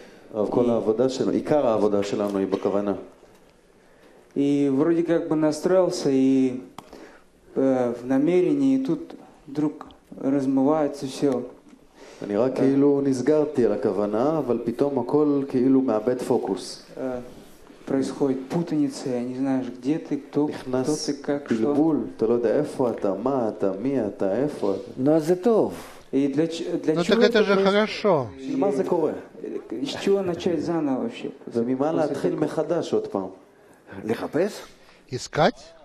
И вроде как бы настроился и в намерении, и тут вдруг размывается все. נראה כאילו נסגרתי על הכוונה, אבל פתאום הכל כאילו מאבד פוקוס. Происходит путаница, я не знаешь, где ты, кто, кто ты, как, что. בלבול, אתה לא יודע איפה אתה, מה אתה, מי אתה, איפה אתה. Но זה טוב. И для, для Ну чего так это же проис- хорошо. מה זה קורה? С чего начать заново вообще? וממה להתחיל מחדש עוד פעם? לחפש? Искать?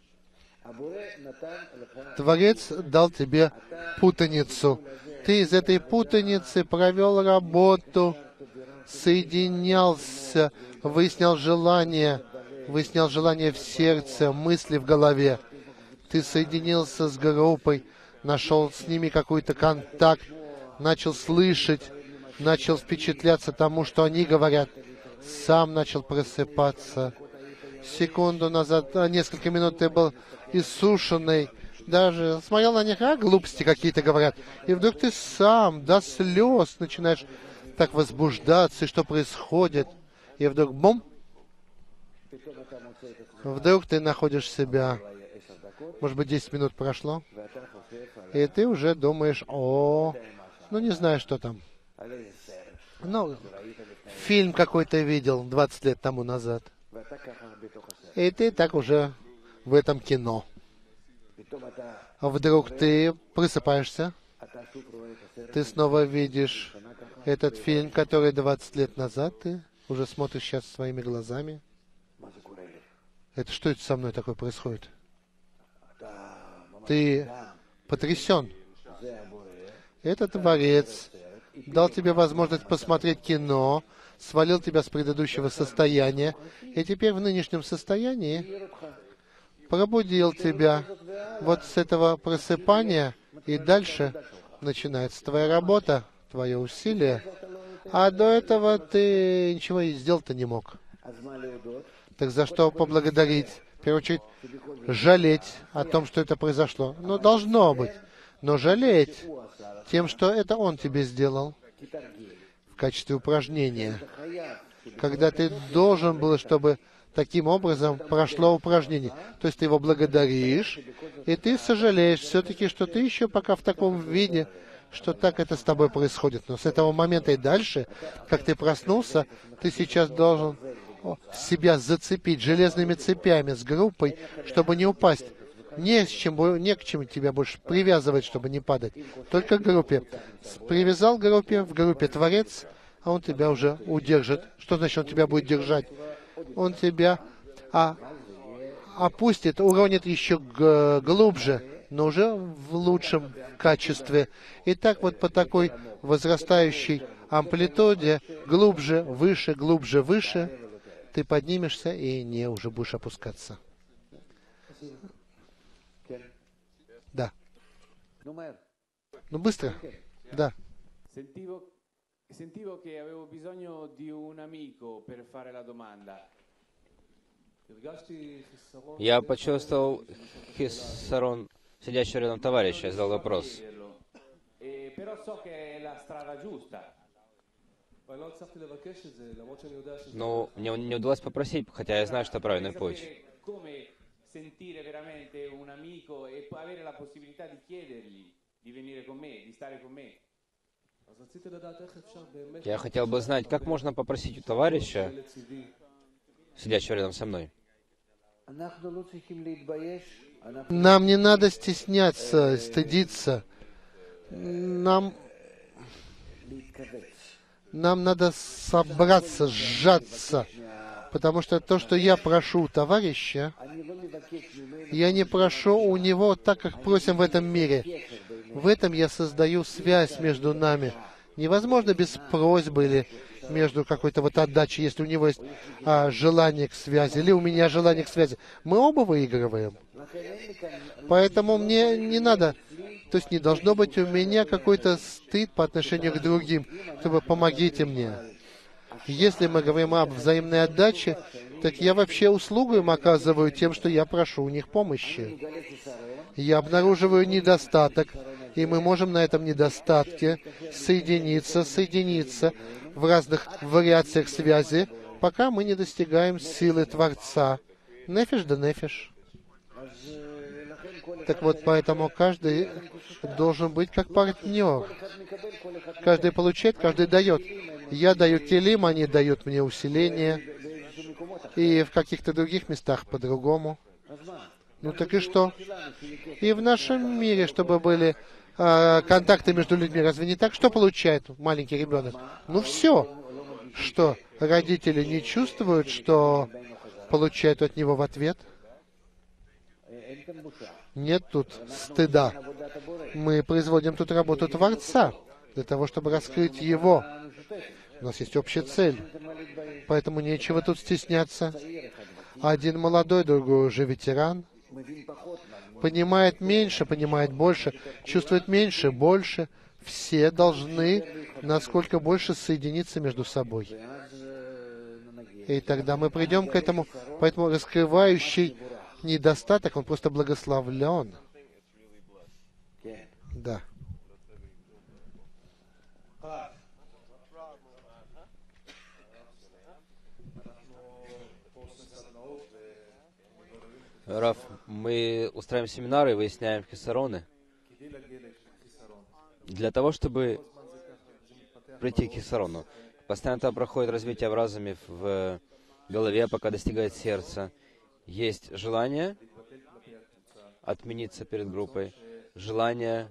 Творец дал тебе путаницу. Ты из этой путаницы провел работу, соединялся, выяснял желание, выяснял желание в сердце, мысли в голове. Ты соединился с группой, нашел с ними какой-то контакт, начал слышать, начал впечатляться тому, что они говорят, сам начал просыпаться. Секунду назад, несколько минут ты был иссушенный, даже смотрел на них, а глупости какие-то говорят. И вдруг ты сам до слез начинаешь так возбуждаться, и что происходит. И вдруг бум! Вдруг ты находишь себя, может быть, десять минут прошло, и ты уже думаешь, о, ну не знаю, что там. Ну, фильм какой-то видел двадцать лет тому назад. И ты так уже в этом кино. А вдруг ты просыпаешься, ты снова видишь этот фильм, который двадцать лет назад ты уже смотришь сейчас своими глазами. Это что это со мной такое происходит? Ты потрясен. Это Творец дал тебе возможность посмотреть кино, свалил тебя с предыдущего состояния, и теперь в нынешнем состоянии пробудил тебя вот с этого просыпания, и дальше начинается твоя работа, твое усилие. А до этого ты ничего и сделать-то не мог. Так за что поблагодарить? В первую очередь, жалеть о том, что это произошло. Ну, должно быть. Но жалеть тем, что это он тебе сделал в качестве упражнения. Когда ты должен был, чтобы таким образом прошло упражнение. То есть ты его благодаришь, и ты сожалеешь все-таки, что ты еще пока в таком виде, что так это с тобой происходит. Но с этого момента и дальше, как ты проснулся, ты сейчас должен себя зацепить железными цепями с группой, чтобы не упасть. Не, с чем, не к чему тебя больше привязывать, чтобы не падать. Только к группе. Привязал к группе, в группе Творец, а он тебя уже удержит. Что значит, он тебя будет держать? Он тебя а, опустит, уронит еще г- глубже, но уже в лучшем качестве. И так вот по такой возрастающей амплитуде, глубже, выше, глубже, выше, ты поднимешься и не уже будешь опускаться. Да. Ну быстро. Да. Sentivo che avevo bisogno di un amico per fare la domanda. Я почувствовал Хиссарон, сидящего рядом товарища, и задал вопрос. Però so che è la strada giusta. Ну, мне не удалось попросить, хотя я знаю, что правильный путь. Come sentire veramente un amico e avere la possibilità di chiedergli di venire con me, di stare con me. Я хотел бы знать, как можно попросить у товарища, сидящего рядом со мной. Нам не надо стесняться, стыдиться. Нам, нам надо собраться, сжаться. Потому что то, что я прошу у товарища, я не прошу у него так, как просим в этом мире. В этом я создаю связь между нами. Невозможно без просьбы или между какой-то вот отдачей, если у него есть а, желание к связи, или у меня желание к связи. Мы оба выигрываем. Поэтому мне не надо, то есть не должно быть у меня какой-то стыд по отношению к другим, чтобы помогите мне. Если мы говорим об взаимной отдаче, так я вообще услугу им оказываю тем, что я прошу у них помощи. Я обнаруживаю недостаток, и мы можем на этом недостатке соединиться, соединиться в разных вариациях связи, пока мы не достигаем силы Творца. Нефиш да нефиш. Так вот, поэтому каждый должен быть как партнер. Каждый получает, каждый дает. Я даю келим, они дают мне усиление. И в каких-то других местах по-другому. Ну так и что? И в нашем мире, чтобы были э, контакты между людьми, разве не так? Что получает маленький ребенок? Ну все. Что, родители не чувствуют, что получают от него в ответ? Нет тут стыда. Мы производим тут работу Творца, для того, чтобы раскрыть Его. У нас есть общая цель. Поэтому нечего тут стесняться. Один молодой, другой уже ветеран. Понимает меньше, понимает больше, чувствует меньше, больше. Все должны насколько больше соединиться между собой. И тогда мы придем к этому. Поэтому раскрывающий недостаток, он просто благословлен. Да. Раф, мы устраиваем семинары и выясняем хиссароны. Для того, чтобы прийти к хиссарону. Постоянно там проходит развитие в разуме, в голове, пока достигает сердца. Есть желание отмениться перед группой, желание,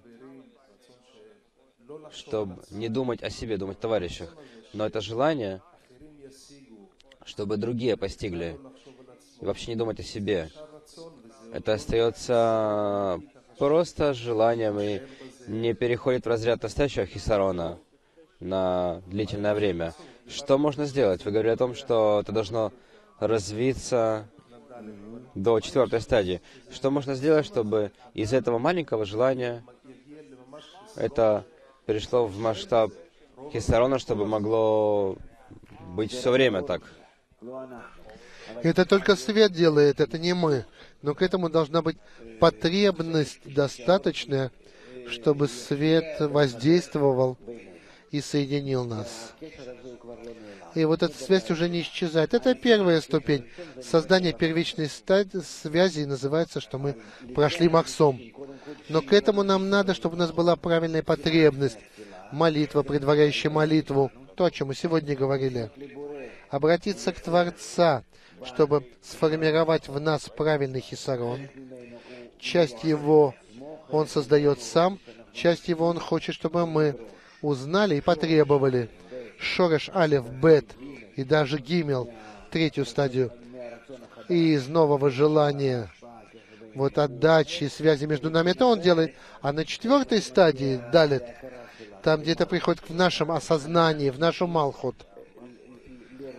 чтобы не думать о себе, думать о товарищах. Но это желание, чтобы другие постигли, и вообще не думать о себе. Это остается просто желанием и не переходит в разряд настоящего хиссарона на длительное время. Что можно сделать? Вы говорили о том, что это должно развиться до четвертой стадии. Что можно сделать, чтобы из этого маленького желания это перешло в масштаб хиссарона, чтобы могло быть все время так? Это только свет делает, это не мы. Но к этому должна быть потребность достаточная, чтобы свет воздействовал и соединил нас. И вот эта связь уже не исчезает. Это первая ступень. Создание первичной стадии связи называется, что мы прошли Махсом. Но к этому нам надо, чтобы у нас была правильная потребность. Молитва, предваряющая молитву. То, о чем мы сегодня говорили. Обратиться к Творца, чтобы сформировать в нас правильный хиссарон. Часть его Он создает сам, часть его Он хочет, чтобы мы узнали и потребовали. Шореш, Алеф, Бет и даже Гимел, третью стадию. И из нового желания, вот отдачи, связи между нами, это Он делает. А на четвертой стадии, Далет, там где-то приходит в нашем осознании, в нашу Малхут,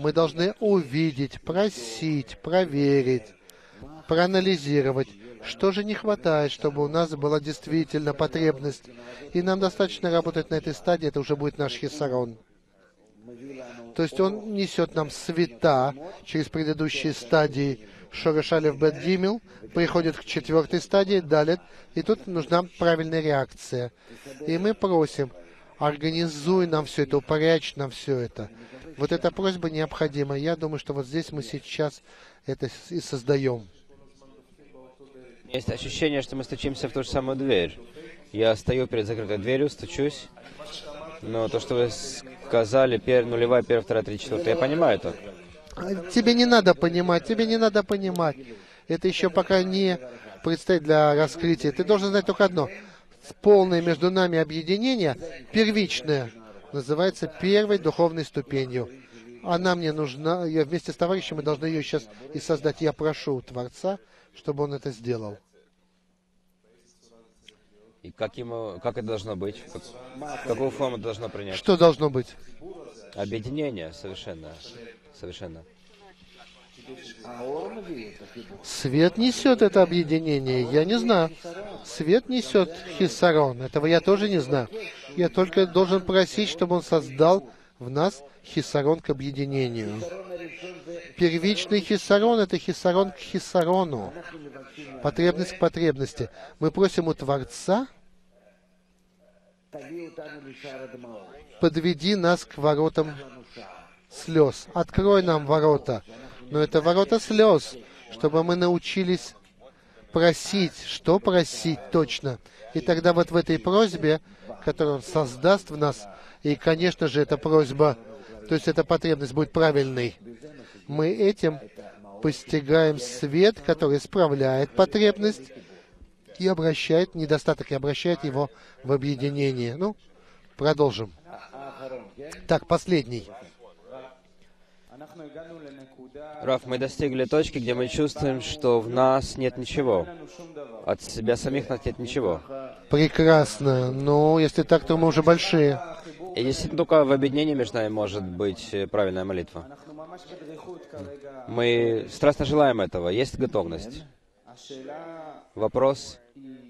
Мы должны увидеть, просить, проверить, проанализировать, что же не хватает, чтобы у нас была действительно потребность. И нам достаточно работать на этой стадии, это уже будет наш хисарон. То есть он несет нам света через предыдущие стадии Шореш Алеф Бет Гимел, приходит к четвертой стадии, далее, и тут нужна правильная реакция. И мы просим, организуй нам все это, упорядочь нам все это. Вот эта просьба необходима. Я думаю, что вот здесь мы сейчас это и создаем. Есть ощущение, что мы стучимся в ту же самую дверь. Я стою перед закрытой дверью, стучусь, но то, что вы сказали, пер, нулевая, первая, вторая, третья, четвертая, я понимаю это. Тебе не надо понимать, тебе не надо понимать. Это еще пока не предстоит для раскрытия. Ты должен знать только одно. Полное между нами объединение, первичное, называется первой духовной ступенью. Она мне нужна, я вместе с товарищем, мы должны ее сейчас и создать. Я прошу у Творца, чтобы он это сделал. И как, ему, как это должно быть? Как, какую форму это должно принять? Что должно быть? Объединение, совершенно. Совершенно. Свет несет это объединение, я не знаю. Свет несет хисарон, этого я тоже не знаю. Я только должен просить, чтобы он создал в нас хисарон к объединению. Первичный хисарон — это хисарон к хисарону. Потребность к потребности. Мы просим у Творца: подведи нас к воротам слез. Открой нам ворота. Но это ворота слез, чтобы мы научились просить. Что просить точно? И тогда вот в этой просьбе, которую Он создаст в нас, и, конечно же, эта просьба, то есть эта потребность будет правильной, мы этим постигаем свет, который исправляет потребность и обращает недостаток, и обращает его в объединение. Ну, продолжим. Так, последний. Раф, мы достигли точки, где мы чувствуем, что в нас нет ничего. От себя самих нас нет ничего. Прекрасно. Ну, если так, то мы уже большие. И действительно, только в объединении между нами может быть правильная молитва. Мы страстно желаем этого. Есть готовность. Вопрос: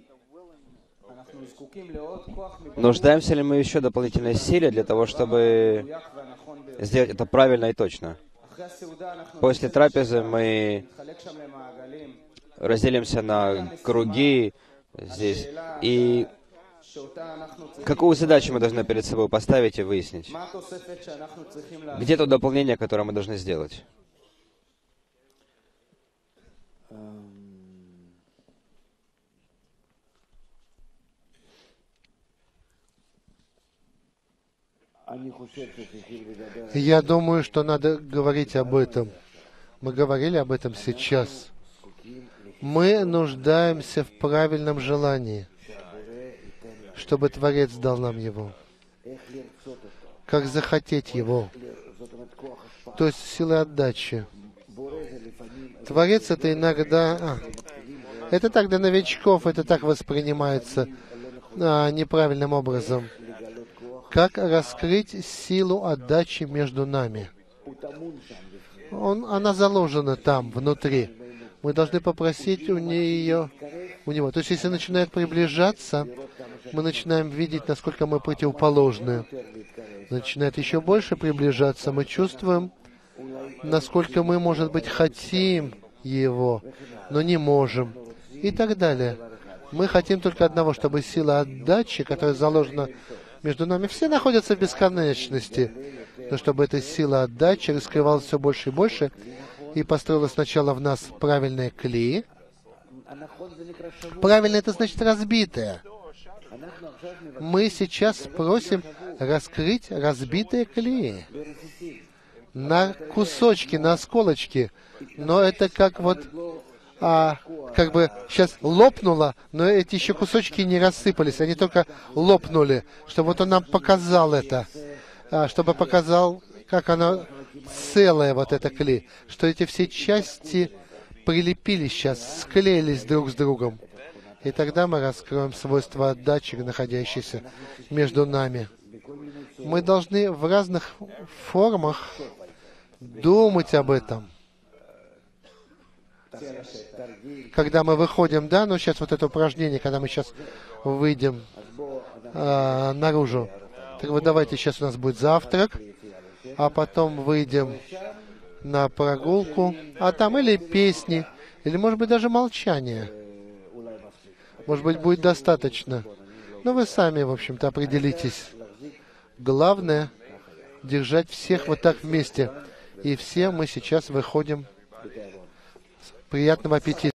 нуждаемся ли мы еще в дополнительной силе для того, чтобы сделать это правильно и точно? После трапезы мы разделимся на круги здесь. И какую задачу мы должны перед собой поставить и выяснить? Где то дополнение, которое мы должны сделать? Я думаю, что надо говорить об этом. Мы говорили об этом сейчас. Мы нуждаемся в правильном желании, чтобы Творец дал нам его. Как захотеть его. То есть силы отдачи. Творец — это иногда... А, это так для новичков, это так воспринимается а, неправильным образом. Как раскрыть силу отдачи между нами? Он, она заложена там, внутри. Мы должны попросить у нее, у него. То есть, если начинает приближаться, мы начинаем видеть, насколько мы противоположны. Начинает еще больше приближаться, мы чувствуем, насколько мы, может быть, хотим его, но не можем. И так далее. Мы хотим только одного, чтобы сила отдачи, которая заложена между нами, все находятся в бесконечности, но чтобы эта сила отдачи раскрывалась все больше и больше и построила сначала в нас правильное кли. Правильно — это значит разбитое. Мы сейчас просим раскрыть разбитые кли на кусочки, на осколочки, но это как вот а, как бы сейчас лопнуло, но эти еще кусочки не рассыпались, они только лопнули, чтобы вот он нам показал это, а, чтобы показал, как оно целое, вот это кли, что эти все части прилепились сейчас, склеились друг с другом. И тогда мы раскроем свойства отдачи, находящиеся между нами. Мы должны в разных формах думать об этом. Когда мы выходим, да, ну сейчас вот это упражнение, когда мы сейчас выйдем а, наружу. Так вот давайте, сейчас у нас будет завтрак, а потом выйдем на прогулку, а там или песни, или, может быть, даже молчание. Может быть, будет достаточно. Но вы сами, в общем-то, определитесь. Главное — держать всех вот так вместе. И все мы сейчас выходим. Приятного аппетита.